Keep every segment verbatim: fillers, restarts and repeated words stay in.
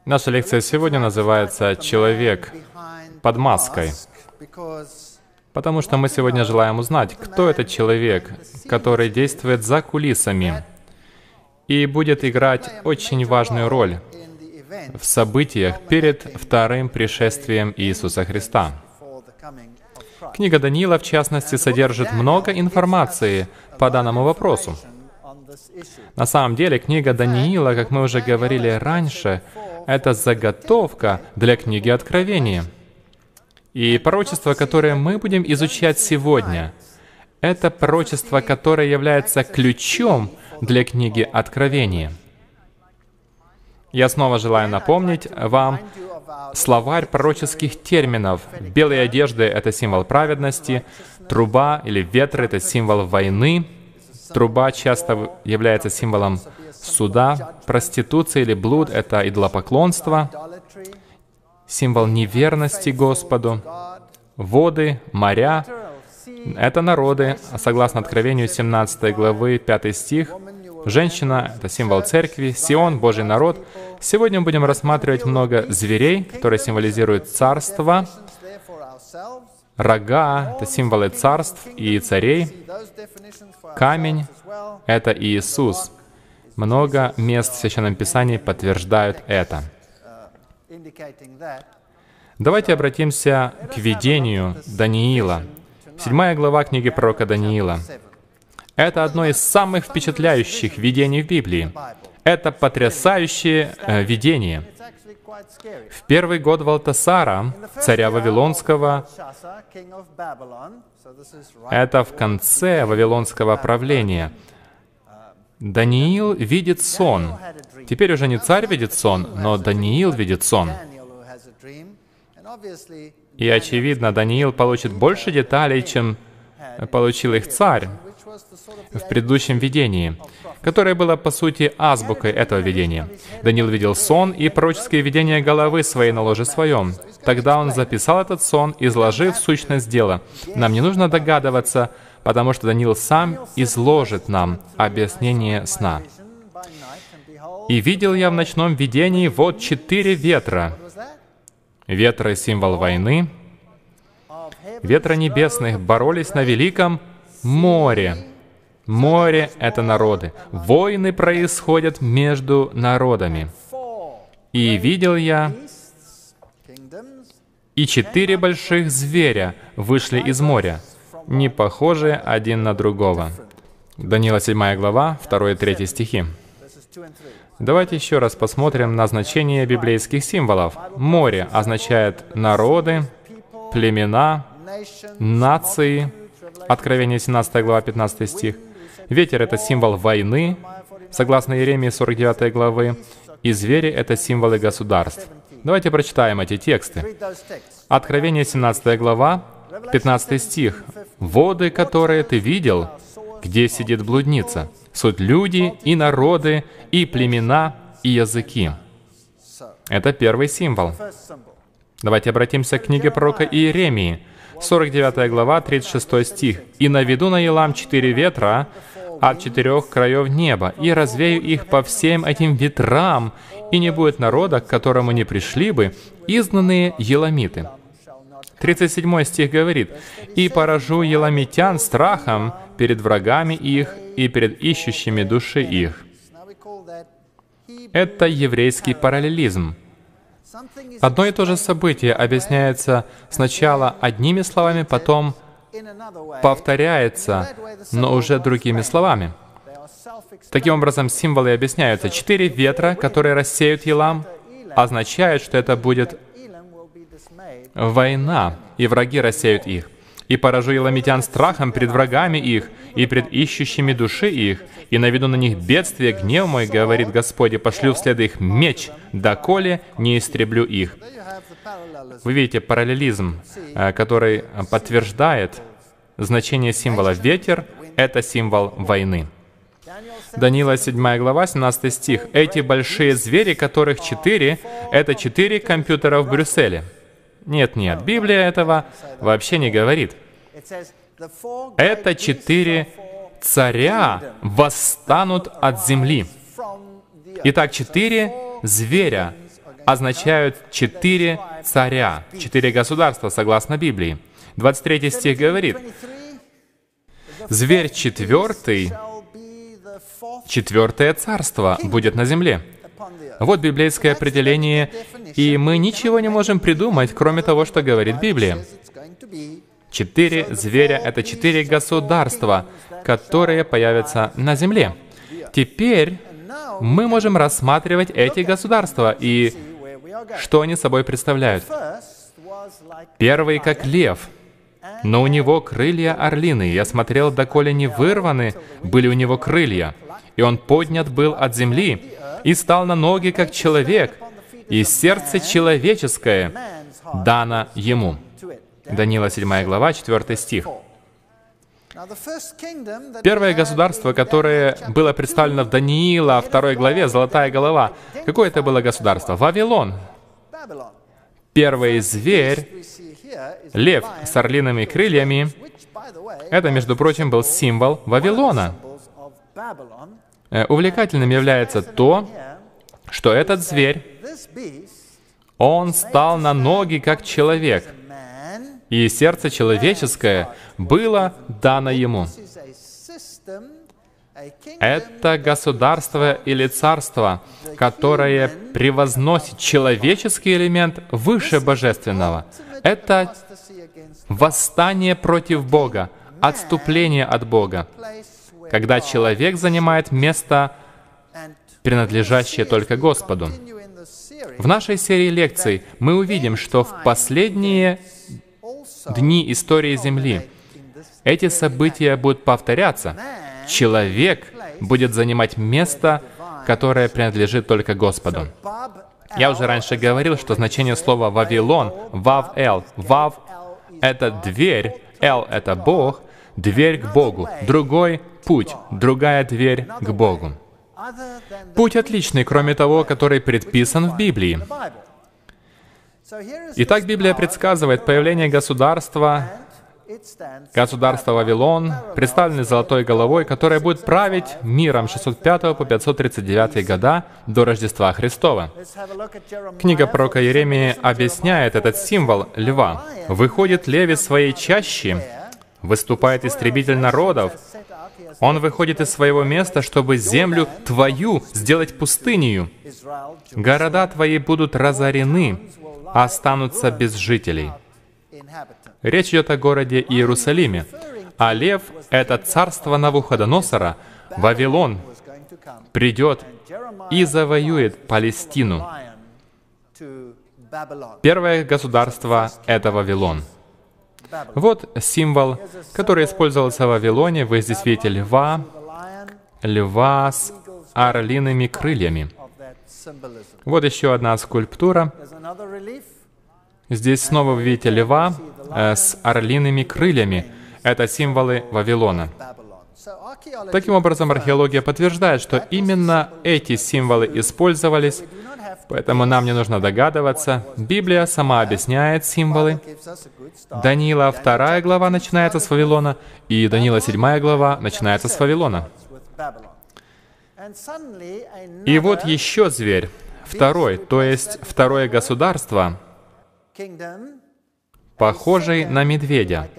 Наша лекция сегодня называется «Человек под маской», потому что мы сегодня желаем узнать, кто этот человек, который действует за кулисами и будет играть очень важную роль в событиях перед вторым пришествием Иисуса Христа. Книга Даниила, в частности, содержит много информации по данному вопросу. На самом деле, книга Даниила, как мы уже говорили раньше, это заготовка для книги Откровения. И пророчество, которое мы будем изучать сегодня, это пророчество, которое является ключом для книги Откровения. Я снова желаю напомнить вам словарь пророческих терминов. Белые одежды — это символ праведности, труба или ветры — это символ войны, труба часто является символом суда, проституция или блуд — это идолопоклонство, символ неверности Господу, воды, моря — это народы, согласно Откровению семнадцатой главы, пятый стих. Женщина — это символ церкви, Сион — Божий народ. Сегодня мы будем рассматривать много зверей, которые символизируют царство. Рога — это символы царств и царей. Камень — это Иисус. Много мест в Священном Писании подтверждают это. Давайте обратимся к видению Даниила. Седьмая глава книги пророка Даниила. Это одно из самых впечатляющих видений в Библии. Это потрясающее э, видение. В первый год Валтасара, царя Вавилонского, это в конце вавилонского правления, Даниил видит сон. Теперь уже не царь видит сон, но Даниил видит сон. И, очевидно, Даниил получит больше деталей, чем получил их царь в предыдущем видении, которое было, по сути, азбукой этого видения. Даниил видел сон и пророческие видения головы своей на ложе своем. Тогда он записал этот сон, изложив сущность дела. Нам не нужно догадываться, потому что Даниил сам изложит нам объяснение сна. «И видел я в ночном видении вот четыре ветра». Ветры — символ войны. Ветры небесных боролись на великом море. Море — это народы. Войны происходят между народами. «И видел я, и четыре больших зверя вышли из моря, не похожие один на другого». Даниила седьмая глава, второй и третий стихи. Давайте еще раз посмотрим на значение библейских символов. Море означает народы, племена, нации. Откровение семнадцатая глава, пятнадцатый стих. Ветер — это символ войны, согласно Иеремии сорок девятой главы. И звери — это символы государств. Давайте прочитаем эти тексты. Откровение семнадцатая глава, пятнадцатый стих. «Воды, которые ты видел, где сидит блудница, суть люди и народы, и племена, и языки». Это первый символ. Давайте обратимся к книге пророка Иеремии, сорок девятая глава, тридцать шестой стих. «И наведу на Елам четыре ветра от четырех краев неба, и развею их по всем этим ветрам, и не будет народа, к которому не пришли бы изгнанные еламиты». тридцать седьмой стих говорит: «И поражу еламитян страхом перед врагами их и перед ищущими души их». Это еврейский параллелизм. Одно и то же событие объясняется сначала одними словами, потом повторяется, но уже другими словами. Таким образом, символы объясняются. Четыре ветра, которые рассеют Елам, означают, что это будет война, и враги рассеют их. «И поражу еламитян страхом пред врагами их, и пред ищущими души их, и наведу на них бедствие, гнев мой, говорит Господь, и пошлю вслед их меч, доколе не истреблю их». Вы видите параллелизм, который подтверждает значение символа. Ветер — это символ войны. Даниила седьмая глава, семнадцатый стих. «Эти большие звери, которых четыре, это четыре компьютера в Брюсселе». Нет, нет, Библия этого вообще не говорит. Это четыре царя восстанут от земли. Итак, четыре зверя означают четыре царя, четыре государства, согласно Библии. двадцать третий стих говорит: «Зверь четвертый, четвертое царство будет на земле». Вот библейское определение, и мы ничего не можем придумать, кроме того, что говорит Библия. Четыре зверя — это четыре государства, которые появятся на земле. Теперь мы можем рассматривать эти государства и что они собой представляют. Первый как лев, но у него крылья орлиные. Я смотрел, доколе не вырваны были у него крылья, и он поднят был от земли, и стал на ноги, как человек, и сердце человеческое дано ему». Даниила седьмая глава, четвёртый стих. Первое государство, которое было представлено в Даниила второй главе, золотая голова. Какое это было государство? Вавилон. Первый зверь, лев с орлиными крыльями, это, между прочим, был символ Вавилона. Увлекательным является то, что этот зверь, он стал на ноги, как человек, и сердце человеческое было дано ему. Это государство или царство, которое превозносит человеческий элемент выше божественного. Это восстание против Бога, отступление от Бога, когда человек занимает место, принадлежащее только Господу. В нашей серии лекций мы увидим, что в последние дни истории Земли эти события будут повторяться. Человек будет занимать место, которое принадлежит только Господу. Я уже раньше говорил, что значение слова «Вавилон» — «Вав-Эл». «Вав» — это дверь, «Эл» — это Бог, дверь к Богу, другой путь, другая дверь к Богу. Путь отличный, кроме того, который предписан в Библии. Итак, Библия предсказывает появление государства, государство Вавилон, представленное золотой головой, которое будет править миром с шестьсот пятого по пятьсот тридцать девятый года до Рождества Христова. Книга пророка Иеремии объясняет этот символ льва. «Выходит лев из своей чащи, выступает истребитель народов. Он выходит из своего места, чтобы землю твою сделать пустынею. Города твои будут разорены, а останутся без жителей». Речь идет о городе Иерусалиме. А лев — это царство Навуходоносора. Вавилон придет и завоюет Палестину. Первое государство — это Вавилон. Вот символ, который использовался в Вавилоне. Вы здесь видите льва, льва с орлиными крыльями. Вот еще одна скульптура. Здесь снова вы видите льва э, с орлиными крыльями. Это символы Вавилона. Таким образом, археология подтверждает, что именно эти символы использовались, поэтому нам не нужно догадываться. Библия сама объясняет символы. Даниила вторая глава начинается с Вавилона, и Даниила седьмая глава начинается с Вавилона. И вот еще зверь, второй, то есть второе государство, похожий на медведя,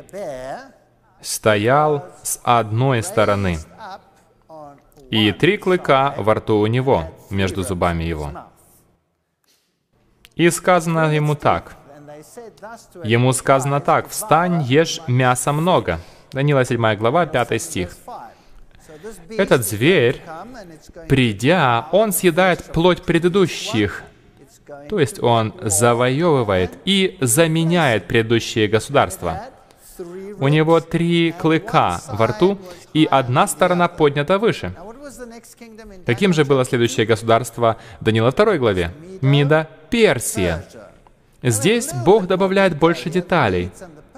стоял с одной стороны, и три клыка во рту у него, между зубами его. И сказано ему так. Ему сказано так: «Встань, ешь мяса много». Даниила седьмая глава, пятый стих. Этот зверь, придя, он съедает плоть предыдущих, то есть он завоевывает и заменяет предыдущие государства. У него три клыка во рту, и одна сторона поднята выше. Каким же было следующее государство в Даниила второй главе? Мидо-Персия. Здесь Бог добавляет больше деталей.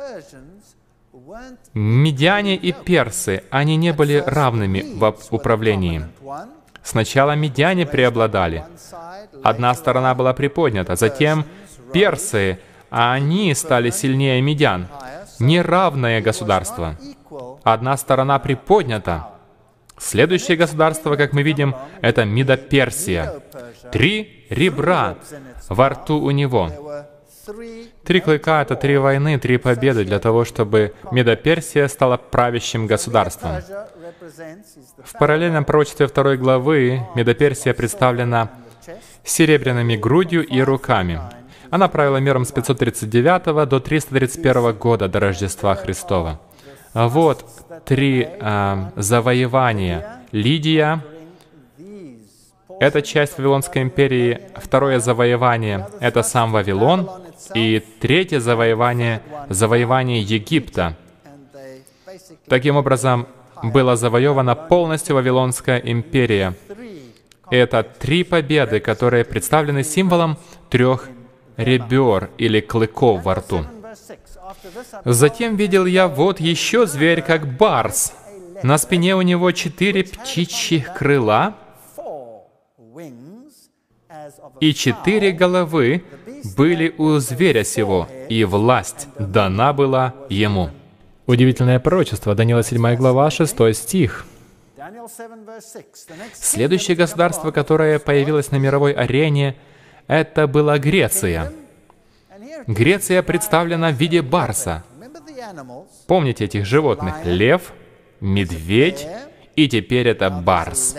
Медяне и персы, они не были равными в управлении. Сначала медяне преобладали. Одна сторона была приподнята, затем персы, а они стали сильнее медян. Неравное государство. Одна сторона приподнята. Следующее государство, как мы видим, это Мидо-Персия. Три ребра во рту у него. Три клыка — это три войны, три победы для того, чтобы Медоперсия стала правящим государством. В параллельном пророчестве второй главы Медоперсия представлена серебряными грудью и руками. Она правила миром с пятьсот тридцать девятого до триста тридцать первого года до Рождества Христова. Вот три э, завоевания. Лидия — это часть Вавилонской империи. Второе завоевание — это сам Вавилон. И третье завоевание — завоевание Египта. Таким образом, была завоевана полностью Вавилонская империя. Это три победы, которые представлены символом трех ребер или клыков во рту. Затем видел я вот еще зверь, как барс. На спине у него четыре птичьих крыла и четыре головы были у зверя сего, и власть дана была ему. Удивительное пророчество, Даниила седьмая глава, шестой стих. Следующее государство, которое появилось на мировой арене, это была Греция. Греция представлена в виде барса. Помните этих животных? Лев, медведь, и теперь это барс.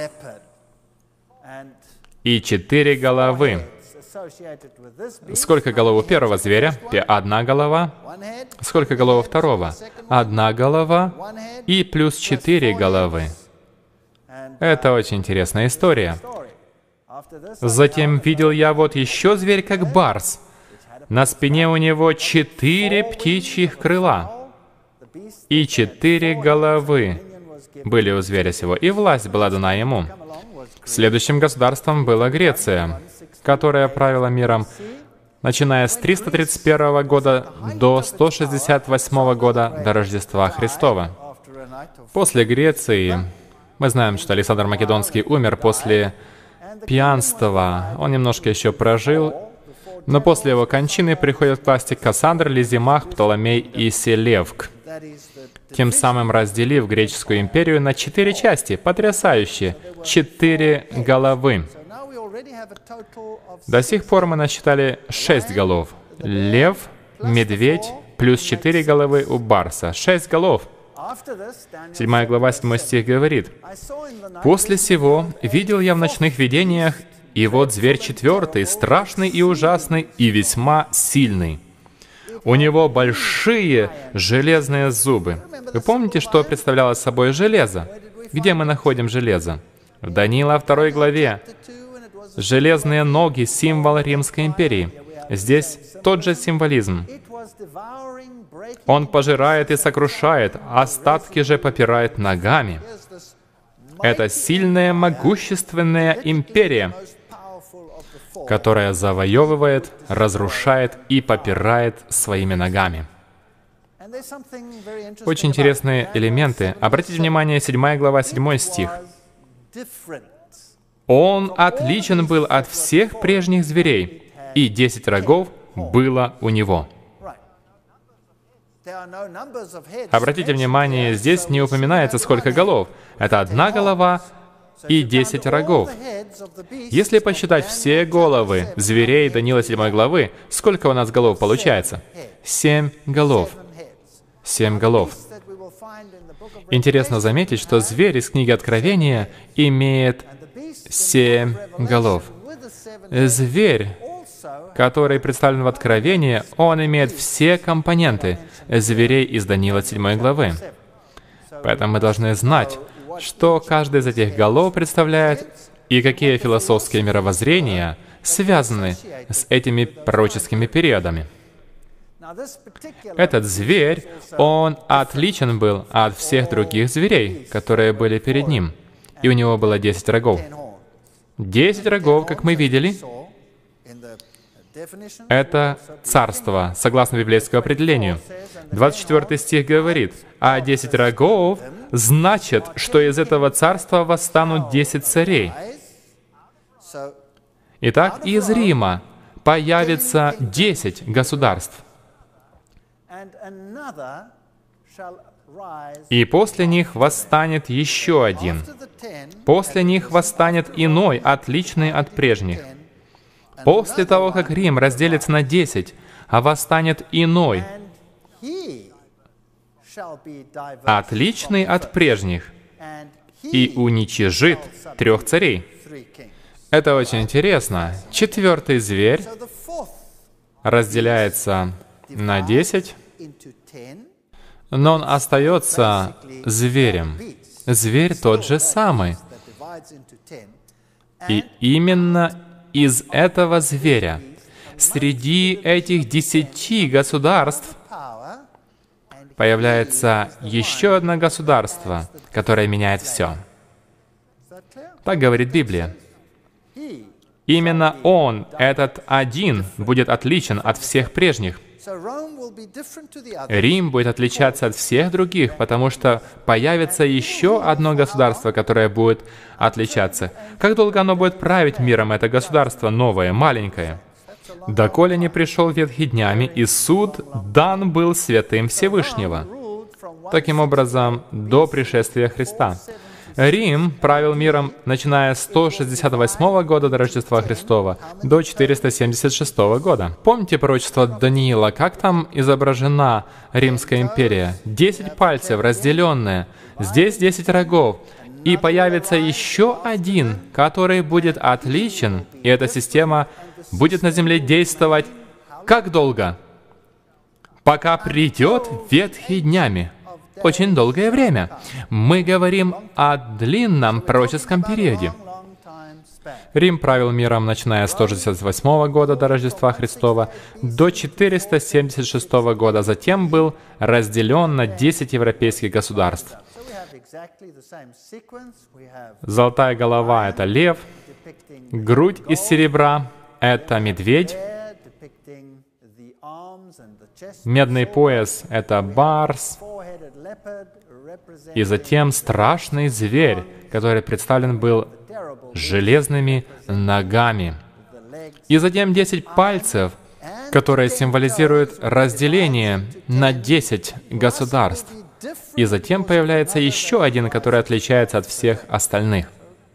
И четыре головы. Сколько голов у первого зверя? Одна голова. Сколько голов у второго? Одна голова и плюс четыре головы. Это очень интересная история. Затем видел я вот еще зверь, как барс. На спине у него четыре птичьих крыла и четыре головы были у зверя сего, и власть была дана ему. Следующим государством была Греция, которая правила миром, начиная с триста тридцать первого года до сто шестьдесят восьмого года до Рождества Христова. После Греции, мы знаем, что Александр Македонский умер после пьянства. Он немножко еще прожил, но после его кончины приходят к власти Кассандр, Лизимах, Птоломей и Селевк, тем самым разделив греческую империю на четыре части. Потрясающе! Четыре головы. До сих пор мы насчитали шесть голов. Лев, медведь, плюс четыре головы у барса. Шесть голов. Седьмая глава, седьмой стих говорит: «После сего видел я в ночных видениях, и вот зверь четвертый, страшный и ужасный, и весьма сильный. У него большие железные зубы». Вы помните, что представляло собой железо? Где мы находим железо? В Даниила второй главе. Железные ноги — символ Римской империи. Здесь тот же символизм. Он пожирает и сокрушает, остатки же попирает ногами. Это сильная, могущественная империя, которая завоевывает, разрушает и попирает своими ногами. Очень интересные элементы. Обратите внимание, седьмая глава, седьмой стих. «Он отличен был от всех прежних зверей, и десять рогов было у него». Обратите внимание, здесь не упоминается, сколько голов. Это одна голова и десять рогов. Если посчитать все головы зверей Даниила седьмой главы, сколько у нас голов получается? Семь голов. Семь голов. Интересно заметить, что зверь из книги Откровения имеет семь голов. Зверь, который представлен в Откровении, он имеет все компоненты зверей из Даниила седьмой главы. Поэтому мы должны знать, что каждая из этих голов представляет и какие философские мировоззрения связаны с этими пророческими периодами. Этот зверь, он отличен был от всех других зверей, которые были перед ним. И у него было десять рогов. Десять рогов, как мы видели, это царство, согласно библейскому определению. двадцать четвёртый стих говорит: «А десять рогов значит, что из этого царства восстанут десять царей». Итак, из Рима появится десять государств. И после них восстанет еще один. После них восстанет иной, отличный от прежних. После того, как Рим разделится на десять, а восстанет иной, отличный от прежних, и уничижит трех царей. Это очень интересно. Четвертый зверь разделяется на десять, но он остается зверем. Зверь тот же самый. И именно из этого зверя, среди этих десяти государств, появляется еще одно государство, которое меняет все. Так говорит Библия. Именно он, этот один, будет отличен от всех прежних. Рим будет отличаться от всех других, потому что появится еще одно государство, которое будет отличаться. Как долго оно будет править миром, это государство новое, маленькое? Доколе не пришел ветхий днями, и суд дан был святым Всевышнего. Таким образом, до пришествия Христа. Рим правил миром, начиная с сто шестьдесят восьмого года до Рождества Христова до четыреста семьдесят шестого года. Помните пророчество Даниила, как там изображена Римская империя? Десять пальцев, разделенные, здесь десять рогов. И появится еще один, который будет отличен, и эта система будет на земле действовать как долго? Пока придет ветхий днями. Очень долгое время. Мы говорим о длинном пророческом периоде. Рим правил миром, начиная с сто шестьдесят восьмого года до Рождества Христова до четыреста семьдесят шестого года. Затем был разделен на десять европейских государств. Золотая голова — это лев, грудь из серебра — это медведь, медный пояс — это барс, и затем страшный зверь, который представлен был железными ногами. И затем десять пальцев, которые символизируют разделение на десять государств. И затем появляется еще один, который отличается от всех остальных.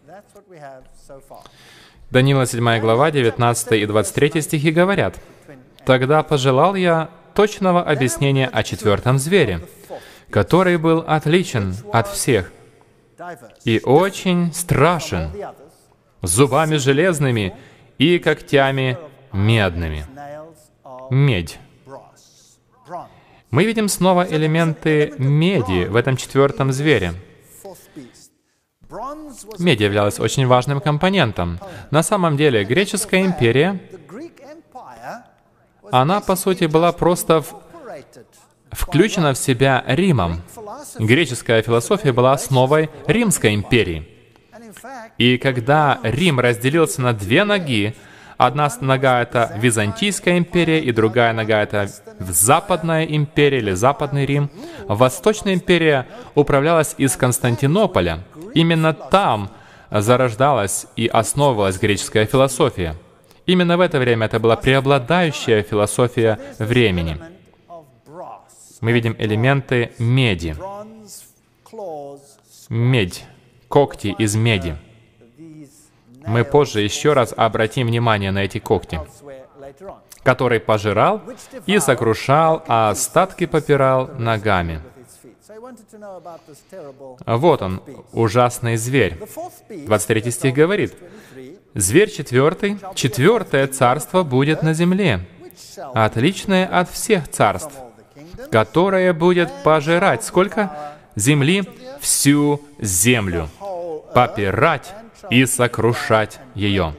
Даниила седьмая глава, девятнадцатый и двадцать третий стихи говорят: «Тогда пожелал я точного объяснения о четвертом звере, который был отличен от всех и очень страшен, зубами железными и когтями медными». Медь. Мы видим снова элементы меди в этом четвертом звере. Медь являлась очень важным компонентом. На самом деле, греческая империя, она, по сути, была просто в... включена в себя Римом. Греческая философия была основой Римской империи. И когда Рим разделился на две ноги, одна нога — это Византийская империя, и другая нога — это Западная империя или Западный Рим, Восточная империя управлялась из Константинополя. Именно там зарождалась и основывалась греческая философия. Именно в это время это была преобладающая философия времени. Мы видим элементы меди. Медь. Когти из меди. Мы позже еще раз обратим внимание на эти когти, который пожирал и сокрушал, а остатки попирал ногами. Вот он, ужасный зверь. двадцать третий стих говорит: «Зверь четвертый, четвертое царство будет на земле, отличное от всех царств, которое будет пожирать» сколько? «Земли, всю землю, попирать и сокрушать ее».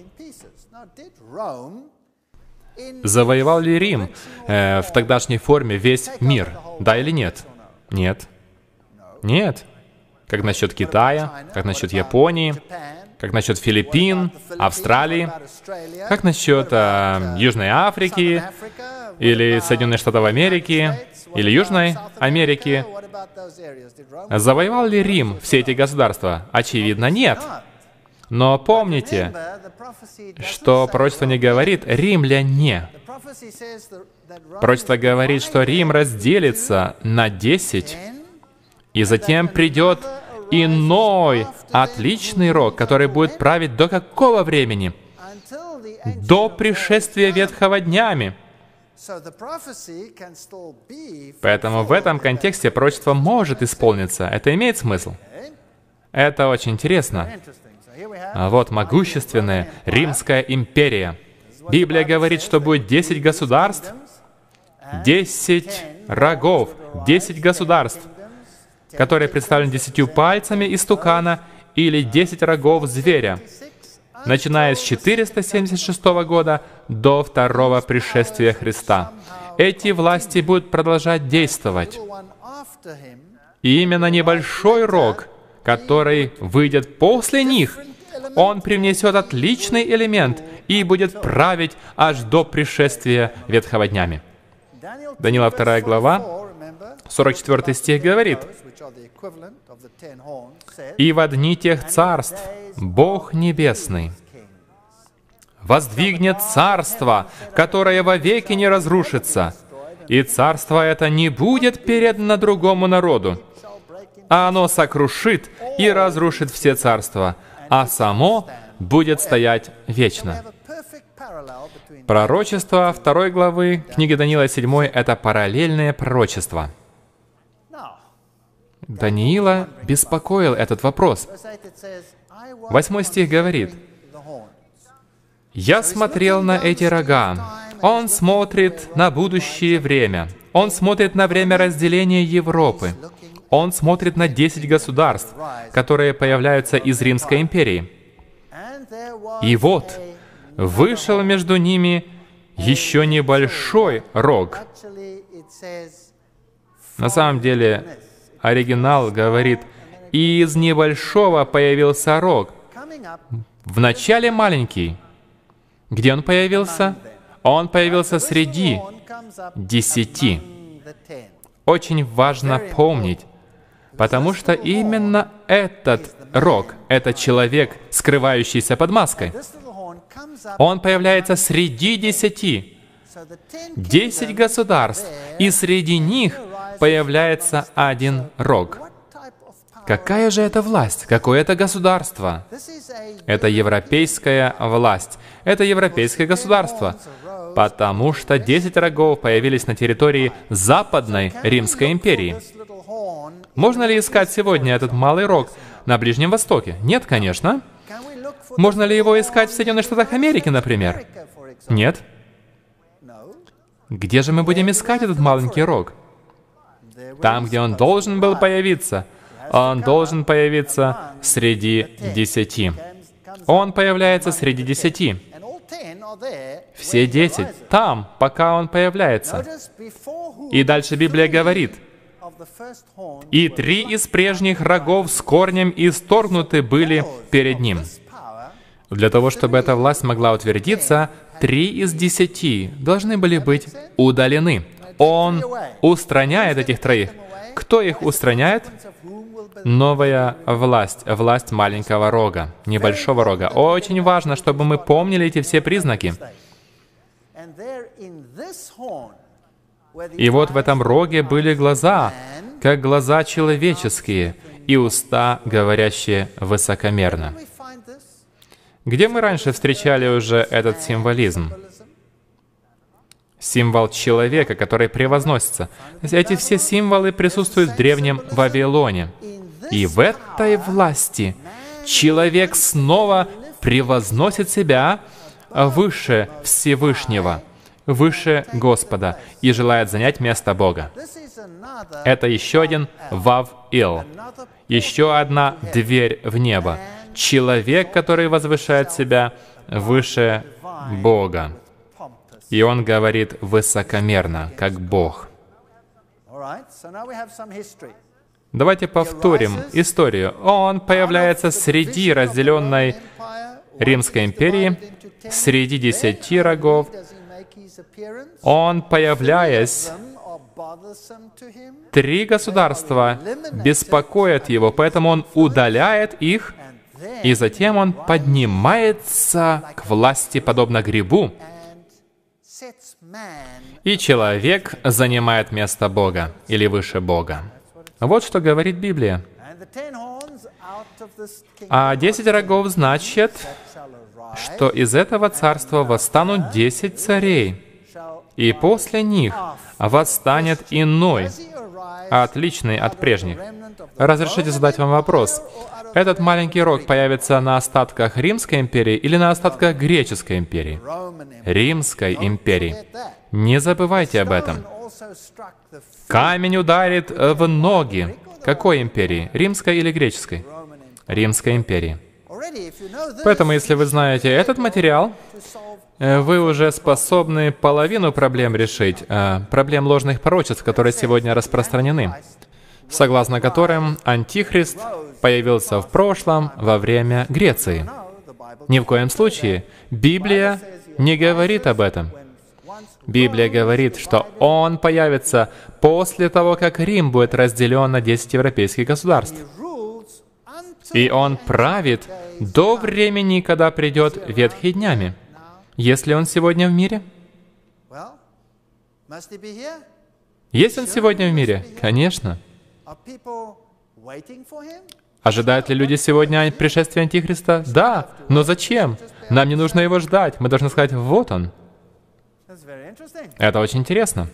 Завоевал ли Рим э, в тогдашней форме весь мир? Да или нет? Нет. Нет. Как насчет Китая? Как насчет Японии? Как насчет Филиппин, Австралии? Как насчет э, Южной Африки? Или Соединенных Штатов Америки? Или Южной Америки? Завоевал ли Рим все эти государства? Очевидно, нет. Но помните, что пророчество не говорит «римляне». Пророчество говорит, что Рим разделится на десять, и затем придет иной, отличный рог, который будет править до какого времени? до пришествия ветхого днями. Поэтому в этом контексте пророчество может исполниться. Это имеет смысл? Это очень интересно. А вот могущественная Римская империя. Библия говорит, что будет десять государств, десять рогов, десять государств, которые представлены десятью пальцами истукана или десять рогов зверя, начиная с четыреста семьдесят шестого года до второго пришествия Христа. Эти власти будут продолжать действовать. И именно небольшой рог, который выйдет после них, он привнесет отличный элемент и будет править аж до пришествия ветхого днями. Даниила вторая глава, сорок четвёртый стих говорит: «И во дни тех царств Бог Небесный воздвигнет царство, которое вовеки не разрушится, и царство это не будет передано другому народу, а оно сокрушит и разрушит все царства, а само будет стоять вечно». Пророчество второй главы книги Даниила седьмой — это параллельное пророчество. Даниила беспокоил этот вопрос. Восьмой стих говорит: «Я смотрел на эти рога». Он смотрит на будущее время. Он смотрит на время разделения Европы. Он смотрит на десять государств, которые появляются из Римской империи. И вот, вышел между ними еще небольшой рог. На самом деле, оригинал говорит: «И из небольшого появился рог». Вначале маленький. Где он появился? Он появился среди десяти. Очень важно помнить, потому что именно этот рог, этот человек, скрывающийся под маской, он появляется среди десяти. Десять государств, и среди них появляется один рог. Какая же это власть? Какое это государство? Это европейская власть. Это европейское государство. Потому что десять рогов появились на территории Западной Римской империи. Можно ли искать сегодня этот малый рог на Ближнем Востоке? Нет, конечно. Можно ли его искать в Соединенных Штатах Америки, например? Нет. Где же мы будем искать этот маленький рог? Там, где он должен был появиться. Он должен появиться среди десяти. Он появляется среди десяти. Все десять там, пока он появляется. И дальше Библия говорит: «И три из прежних рогов с корнем исторгнуты были перед ним». Для того, чтобы эта власть могла утвердиться, три из десяти должны были быть удалены. Он устраняет этих троих. Кто их устраняет? Новая власть, власть маленького рога, небольшого рога. Очень важно, чтобы мы помнили эти все признаки. И вот в этом роге были глаза, как глаза человеческие, и уста, говорящие высокомерно. Где мы раньше встречали уже этот символизм? Символ человека, который превозносится. Эти все символы присутствуют в древнем Вавилоне. И в этой власти человек снова превозносит себя выше Всевышнего, выше Господа, и желает занять место Бога. Это еще один Вав-Ил, еще одна дверь в небо. Человек, который возвышает себя выше Бога. И он говорит высокомерно, как Бог. Давайте повторим историю. Он появляется среди разделенной Римской империи, среди десяти рогов. Он, появляясь, три государства беспокоят его, поэтому он удаляет их, и затем он поднимается к власти, подобно грибу, и человек занимает место Бога или выше Бога. Вот что говорит Библия. А десять рогов, значит, что из этого царства восстанут десять царей, и после них восстанет иной, отличный от прежних. Разрешите задать вам вопрос. Этот маленький рог появится на остатках Римской империи или на остатках Греческой империи? Римской империи. Не забывайте об этом. Камень ударит в ноги. Какой империи? Римской или Греческой? Римской империи. Поэтому, если вы знаете этот материал, вы уже способны половину проблем решить, проблем ложных пророчеств, которые сегодня распространены, согласно которым Антихрист появился в прошлом во время Греции. Ни в коем случае Библия не говорит об этом. Библия говорит, что он появится после того, как Рим будет разделен на десять европейских государств. И он правит до времени, когда придет ветхий днями. Есть ли он сегодня в мире? Есть он сегодня в мире? Конечно. Ожидают ли люди сегодня пришествия Антихриста? Да. Но зачем? Нам не нужно его ждать. Мы должны сказать, вот он. Это очень интересно.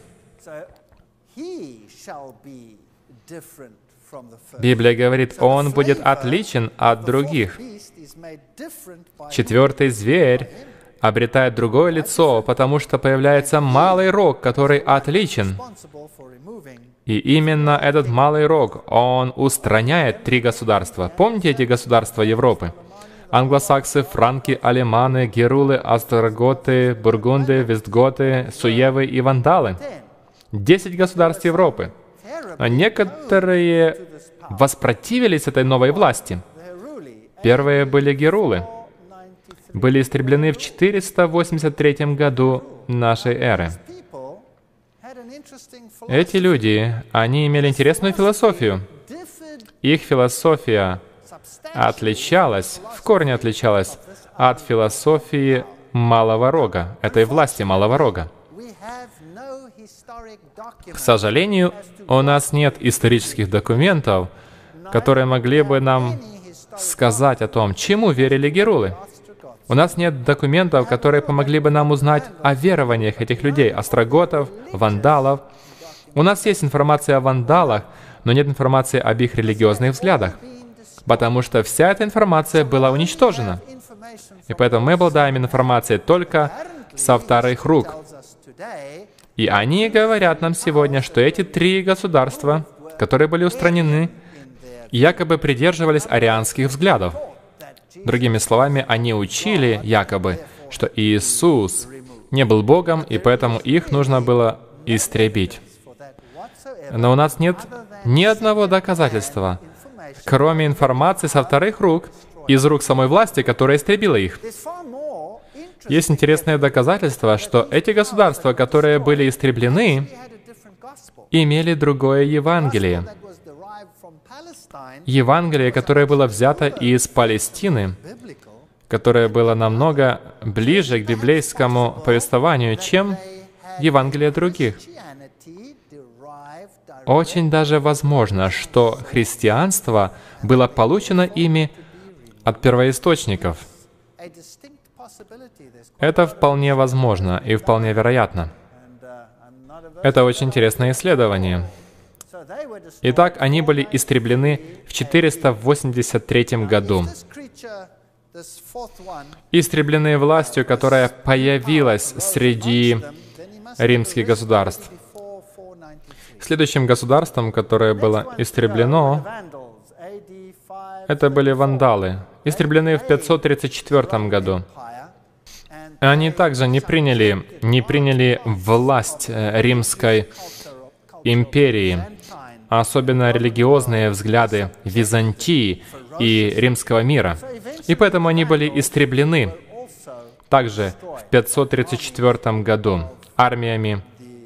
Библия говорит, он будет отличен от других. Четвертый зверь обретает другое лицо, потому что появляется малый рог, который отличен. И именно этот малый рог, он устраняет три государства. Помните эти государства Европы? Англосаксы, франки, алеманы, герулы, остроготы, бургунды, вестготы, суевы и вандалы. Десять государств Европы. А некоторые воспротивились этой новой власти. Первые были герулы. Были истреблены в четыреста восемьдесят третьем году нашей эры. Эти люди, они имели интересную философию. Их философия отличалась, в корне отличалась от философии малого рога, этой власти малого рога. К сожалению, у нас нет исторических документов, которые могли бы нам сказать о том, чему верили герулы. У нас нет документов, которые помогли бы нам узнать о верованиях этих людей, остроготов, вандалов. У нас есть информация о вандалах, но нет информации об их религиозных взглядах, потому что вся эта информация была уничтожена. И поэтому мы обладаем информацией только со вторых рук. И они говорят нам сегодня, что эти три государства, которые были устранены, якобы придерживались арианских взглядов. Другими словами, они учили якобы, что Иисус не был Богом, и поэтому их нужно было истребить. Но у нас нет ни одного доказательства, кроме информации со вторых рук, из рук самой власти, которая истребила их. Есть интересное доказательство, что эти государства, которые были истреблены, имели другое Евангелие. Евангелие, которое было взято из Палестины, которое было намного ближе к библейскому повествованию, чем Евангелие других. Очень даже возможно, что христианство было получено ими от первоисточников. Это вполне возможно и вполне вероятно. Это очень интересное исследование. Итак, они были истреблены в четыреста восемьдесят третьем году. Истреблены властью, которая появилась среди римских государств. Следующим государством, которое было истреблено, это были вандалы, истреблены в пятьсот тридцать четвёртом году. Они также не приняли, не приняли власть Римской империи, а особенно религиозные взгляды Византии и римского мира. И поэтому они были истреблены также в пятьсот тридцать четвёртом году армиями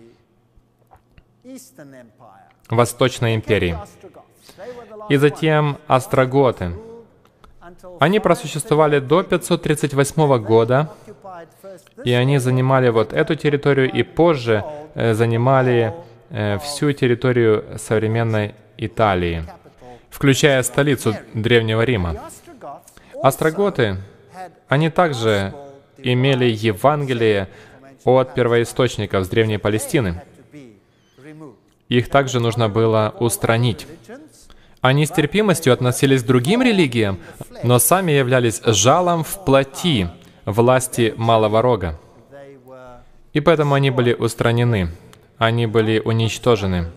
Восточной империи. И затем остроготы. Они просуществовали до пятьсот тридцать восьмого года, и они занимали вот эту территорию, и позже э, занимали э, всю территорию современной Италии, включая столицу Древнего Рима. Остроготы они также имели Евангелие от первоисточников с Древней Палестины. Их также нужно было устранить. Они с терпимостью относились к другим религиям, но сами являлись жалом в плоти власти Малого Рога. И поэтому они были устранены, они были уничтожены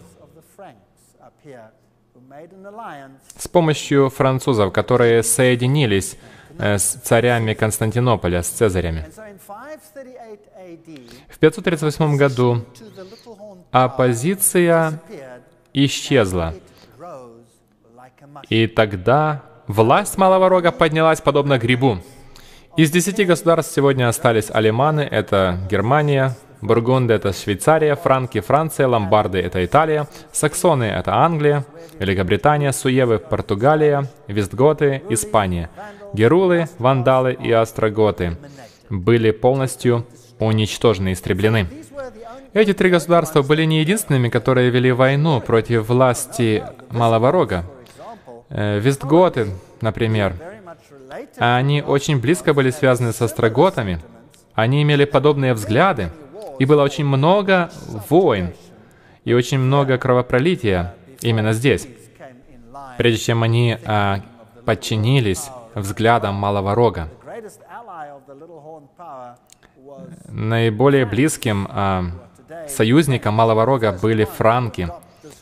с помощью французов, которые соединились с царями Константинополя, с цезарями. В пятьсот тридцать восьмом году оппозиция исчезла, и тогда власть Малого Рога поднялась подобно грибу. Из десяти государств сегодня остались алеманы, это Германия, Бургунды — это Швейцария, франки — Франция, ломбарды — это Италия, саксоны — это Англия, Великобритания, суевы — Португалия, вестготы — Испания. Герулы, вандалы и остроготы были полностью уничтожены, истреблены. Эти три государства были не единственными, которые вели войну против власти Малого Рога. Вестготы, например, они очень близко были связаны с остроготами, они имели подобные взгляды, и было очень много войн и очень много кровопролития именно здесь, прежде чем они а, подчинились взглядам Малого Рога. Наиболее близким а, союзником Малого Рога были франки.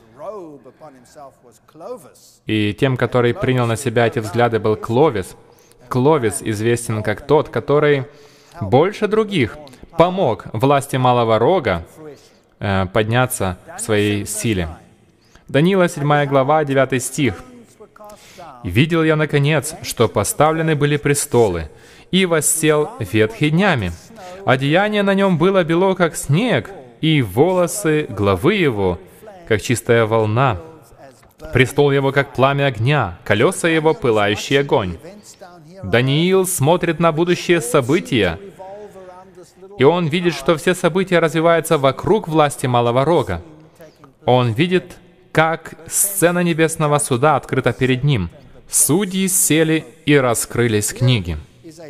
И тем, который принял на себя эти взгляды, был Кловис. Кловис известен как тот, который больше других помог власти Малого Рога э, подняться в своей силе. Даниила, седьмая глава, девятый стих. «Видел я, наконец, что поставлены были престолы, и воссел ветхий днями. Одеяние на нем было бело, как снег, и волосы главы его, как чистая волна. Престол его, как пламя огня, колеса его, пылающий огонь». Даниил смотрит на будущее события, и он видит, что все события развиваются вокруг власти Малого Рога. Он видит, как сцена небесного суда открыта перед ним. Судьи сели и раскрылись книги.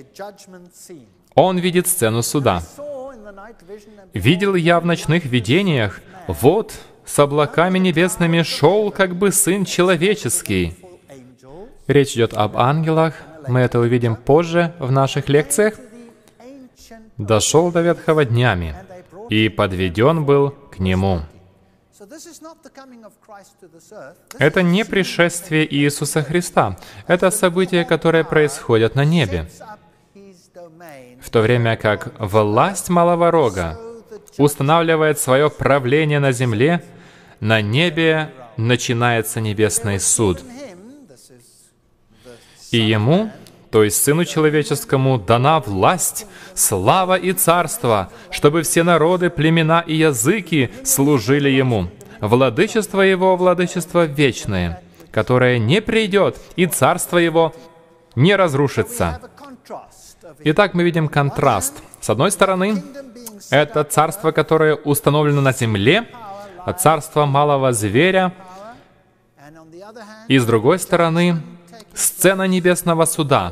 Он видит сцену суда. «Видел я в ночных видениях, вот, с облаками небесными шел, как бы Сын Человеческий». Речь идет об ангелах. Мы это увидим позже в наших лекциях. «Дошел до ветхого днями, и подведен был к нему». Это не пришествие Иисуса Христа. Это события, которые происходят на небе. В то время как власть Малого Рога устанавливает свое правление на земле, на небе начинается небесный суд. И Ему, то есть Сыну Человеческому, дана власть, слава и царство, чтобы все народы, племена и языки служили Ему. Владычество Его — владычество вечное, которое не придет, и царство Его не разрушится. Итак, мы видим контраст. С одной стороны, это царство, которое установлено на земле, царство малого зверя, и с другой стороны, сцена небесного суда,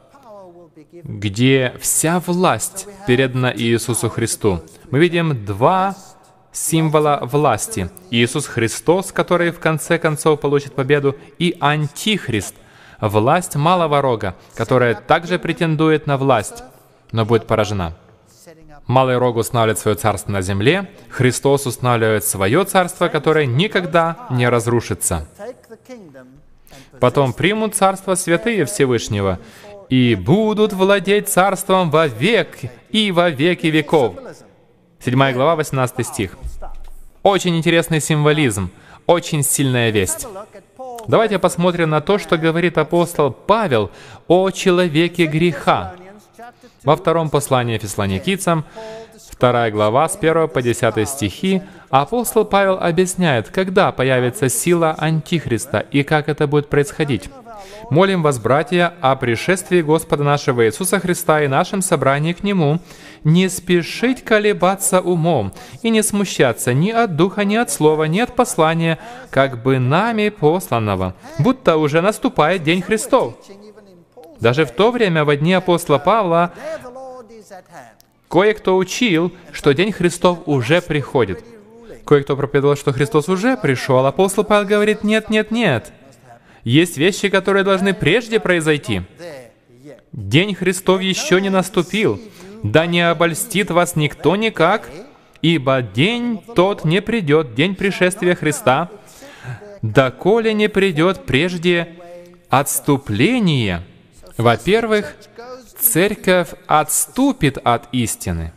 где вся власть передана Иисусу Христу. Мы видим два символа власти. Иисус Христос, который в конце концов получит победу, и Антихрист, власть Малого Рога, которая также претендует на власть, но будет поражена. Малый Рог устанавливает свое царство на земле, Христос устанавливает свое царство, которое никогда не разрушится. Потом примут царство святые Всевышнего и будут владеть царством вовек и во веки веков. Седьмая глава, восемнадцатый стих. Очень интересный символизм, очень сильная весть. Давайте посмотрим на то, что говорит апостол Павел о человеке греха. Во втором послании Фессалоникийцам, вторая глава, с первого по десятый стихи, апостол Павел объясняет, когда появится сила Антихриста и как это будет происходить. «Молим вас, братья, о пришествии Господа нашего Иисуса Христа и нашем собрании к Нему, не спешить колебаться умом и не смущаться ни от духа, ни от слова, ни от послания, как бы нами посланного, будто уже наступает день Христов». Даже в то время, во дни апостола Павла, кое-кто учил, что День Христов уже приходит. Кое-кто проповедовал, что Христос уже пришел. Апостол Павел говорит, нет, нет, нет. Есть вещи, которые должны прежде произойти. День Христов еще не наступил. Да не обольстит вас никто никак, ибо день тот не придет, день пришествия Христа, доколе не придет прежде отступление. Во-первых, церковь отступит от истины.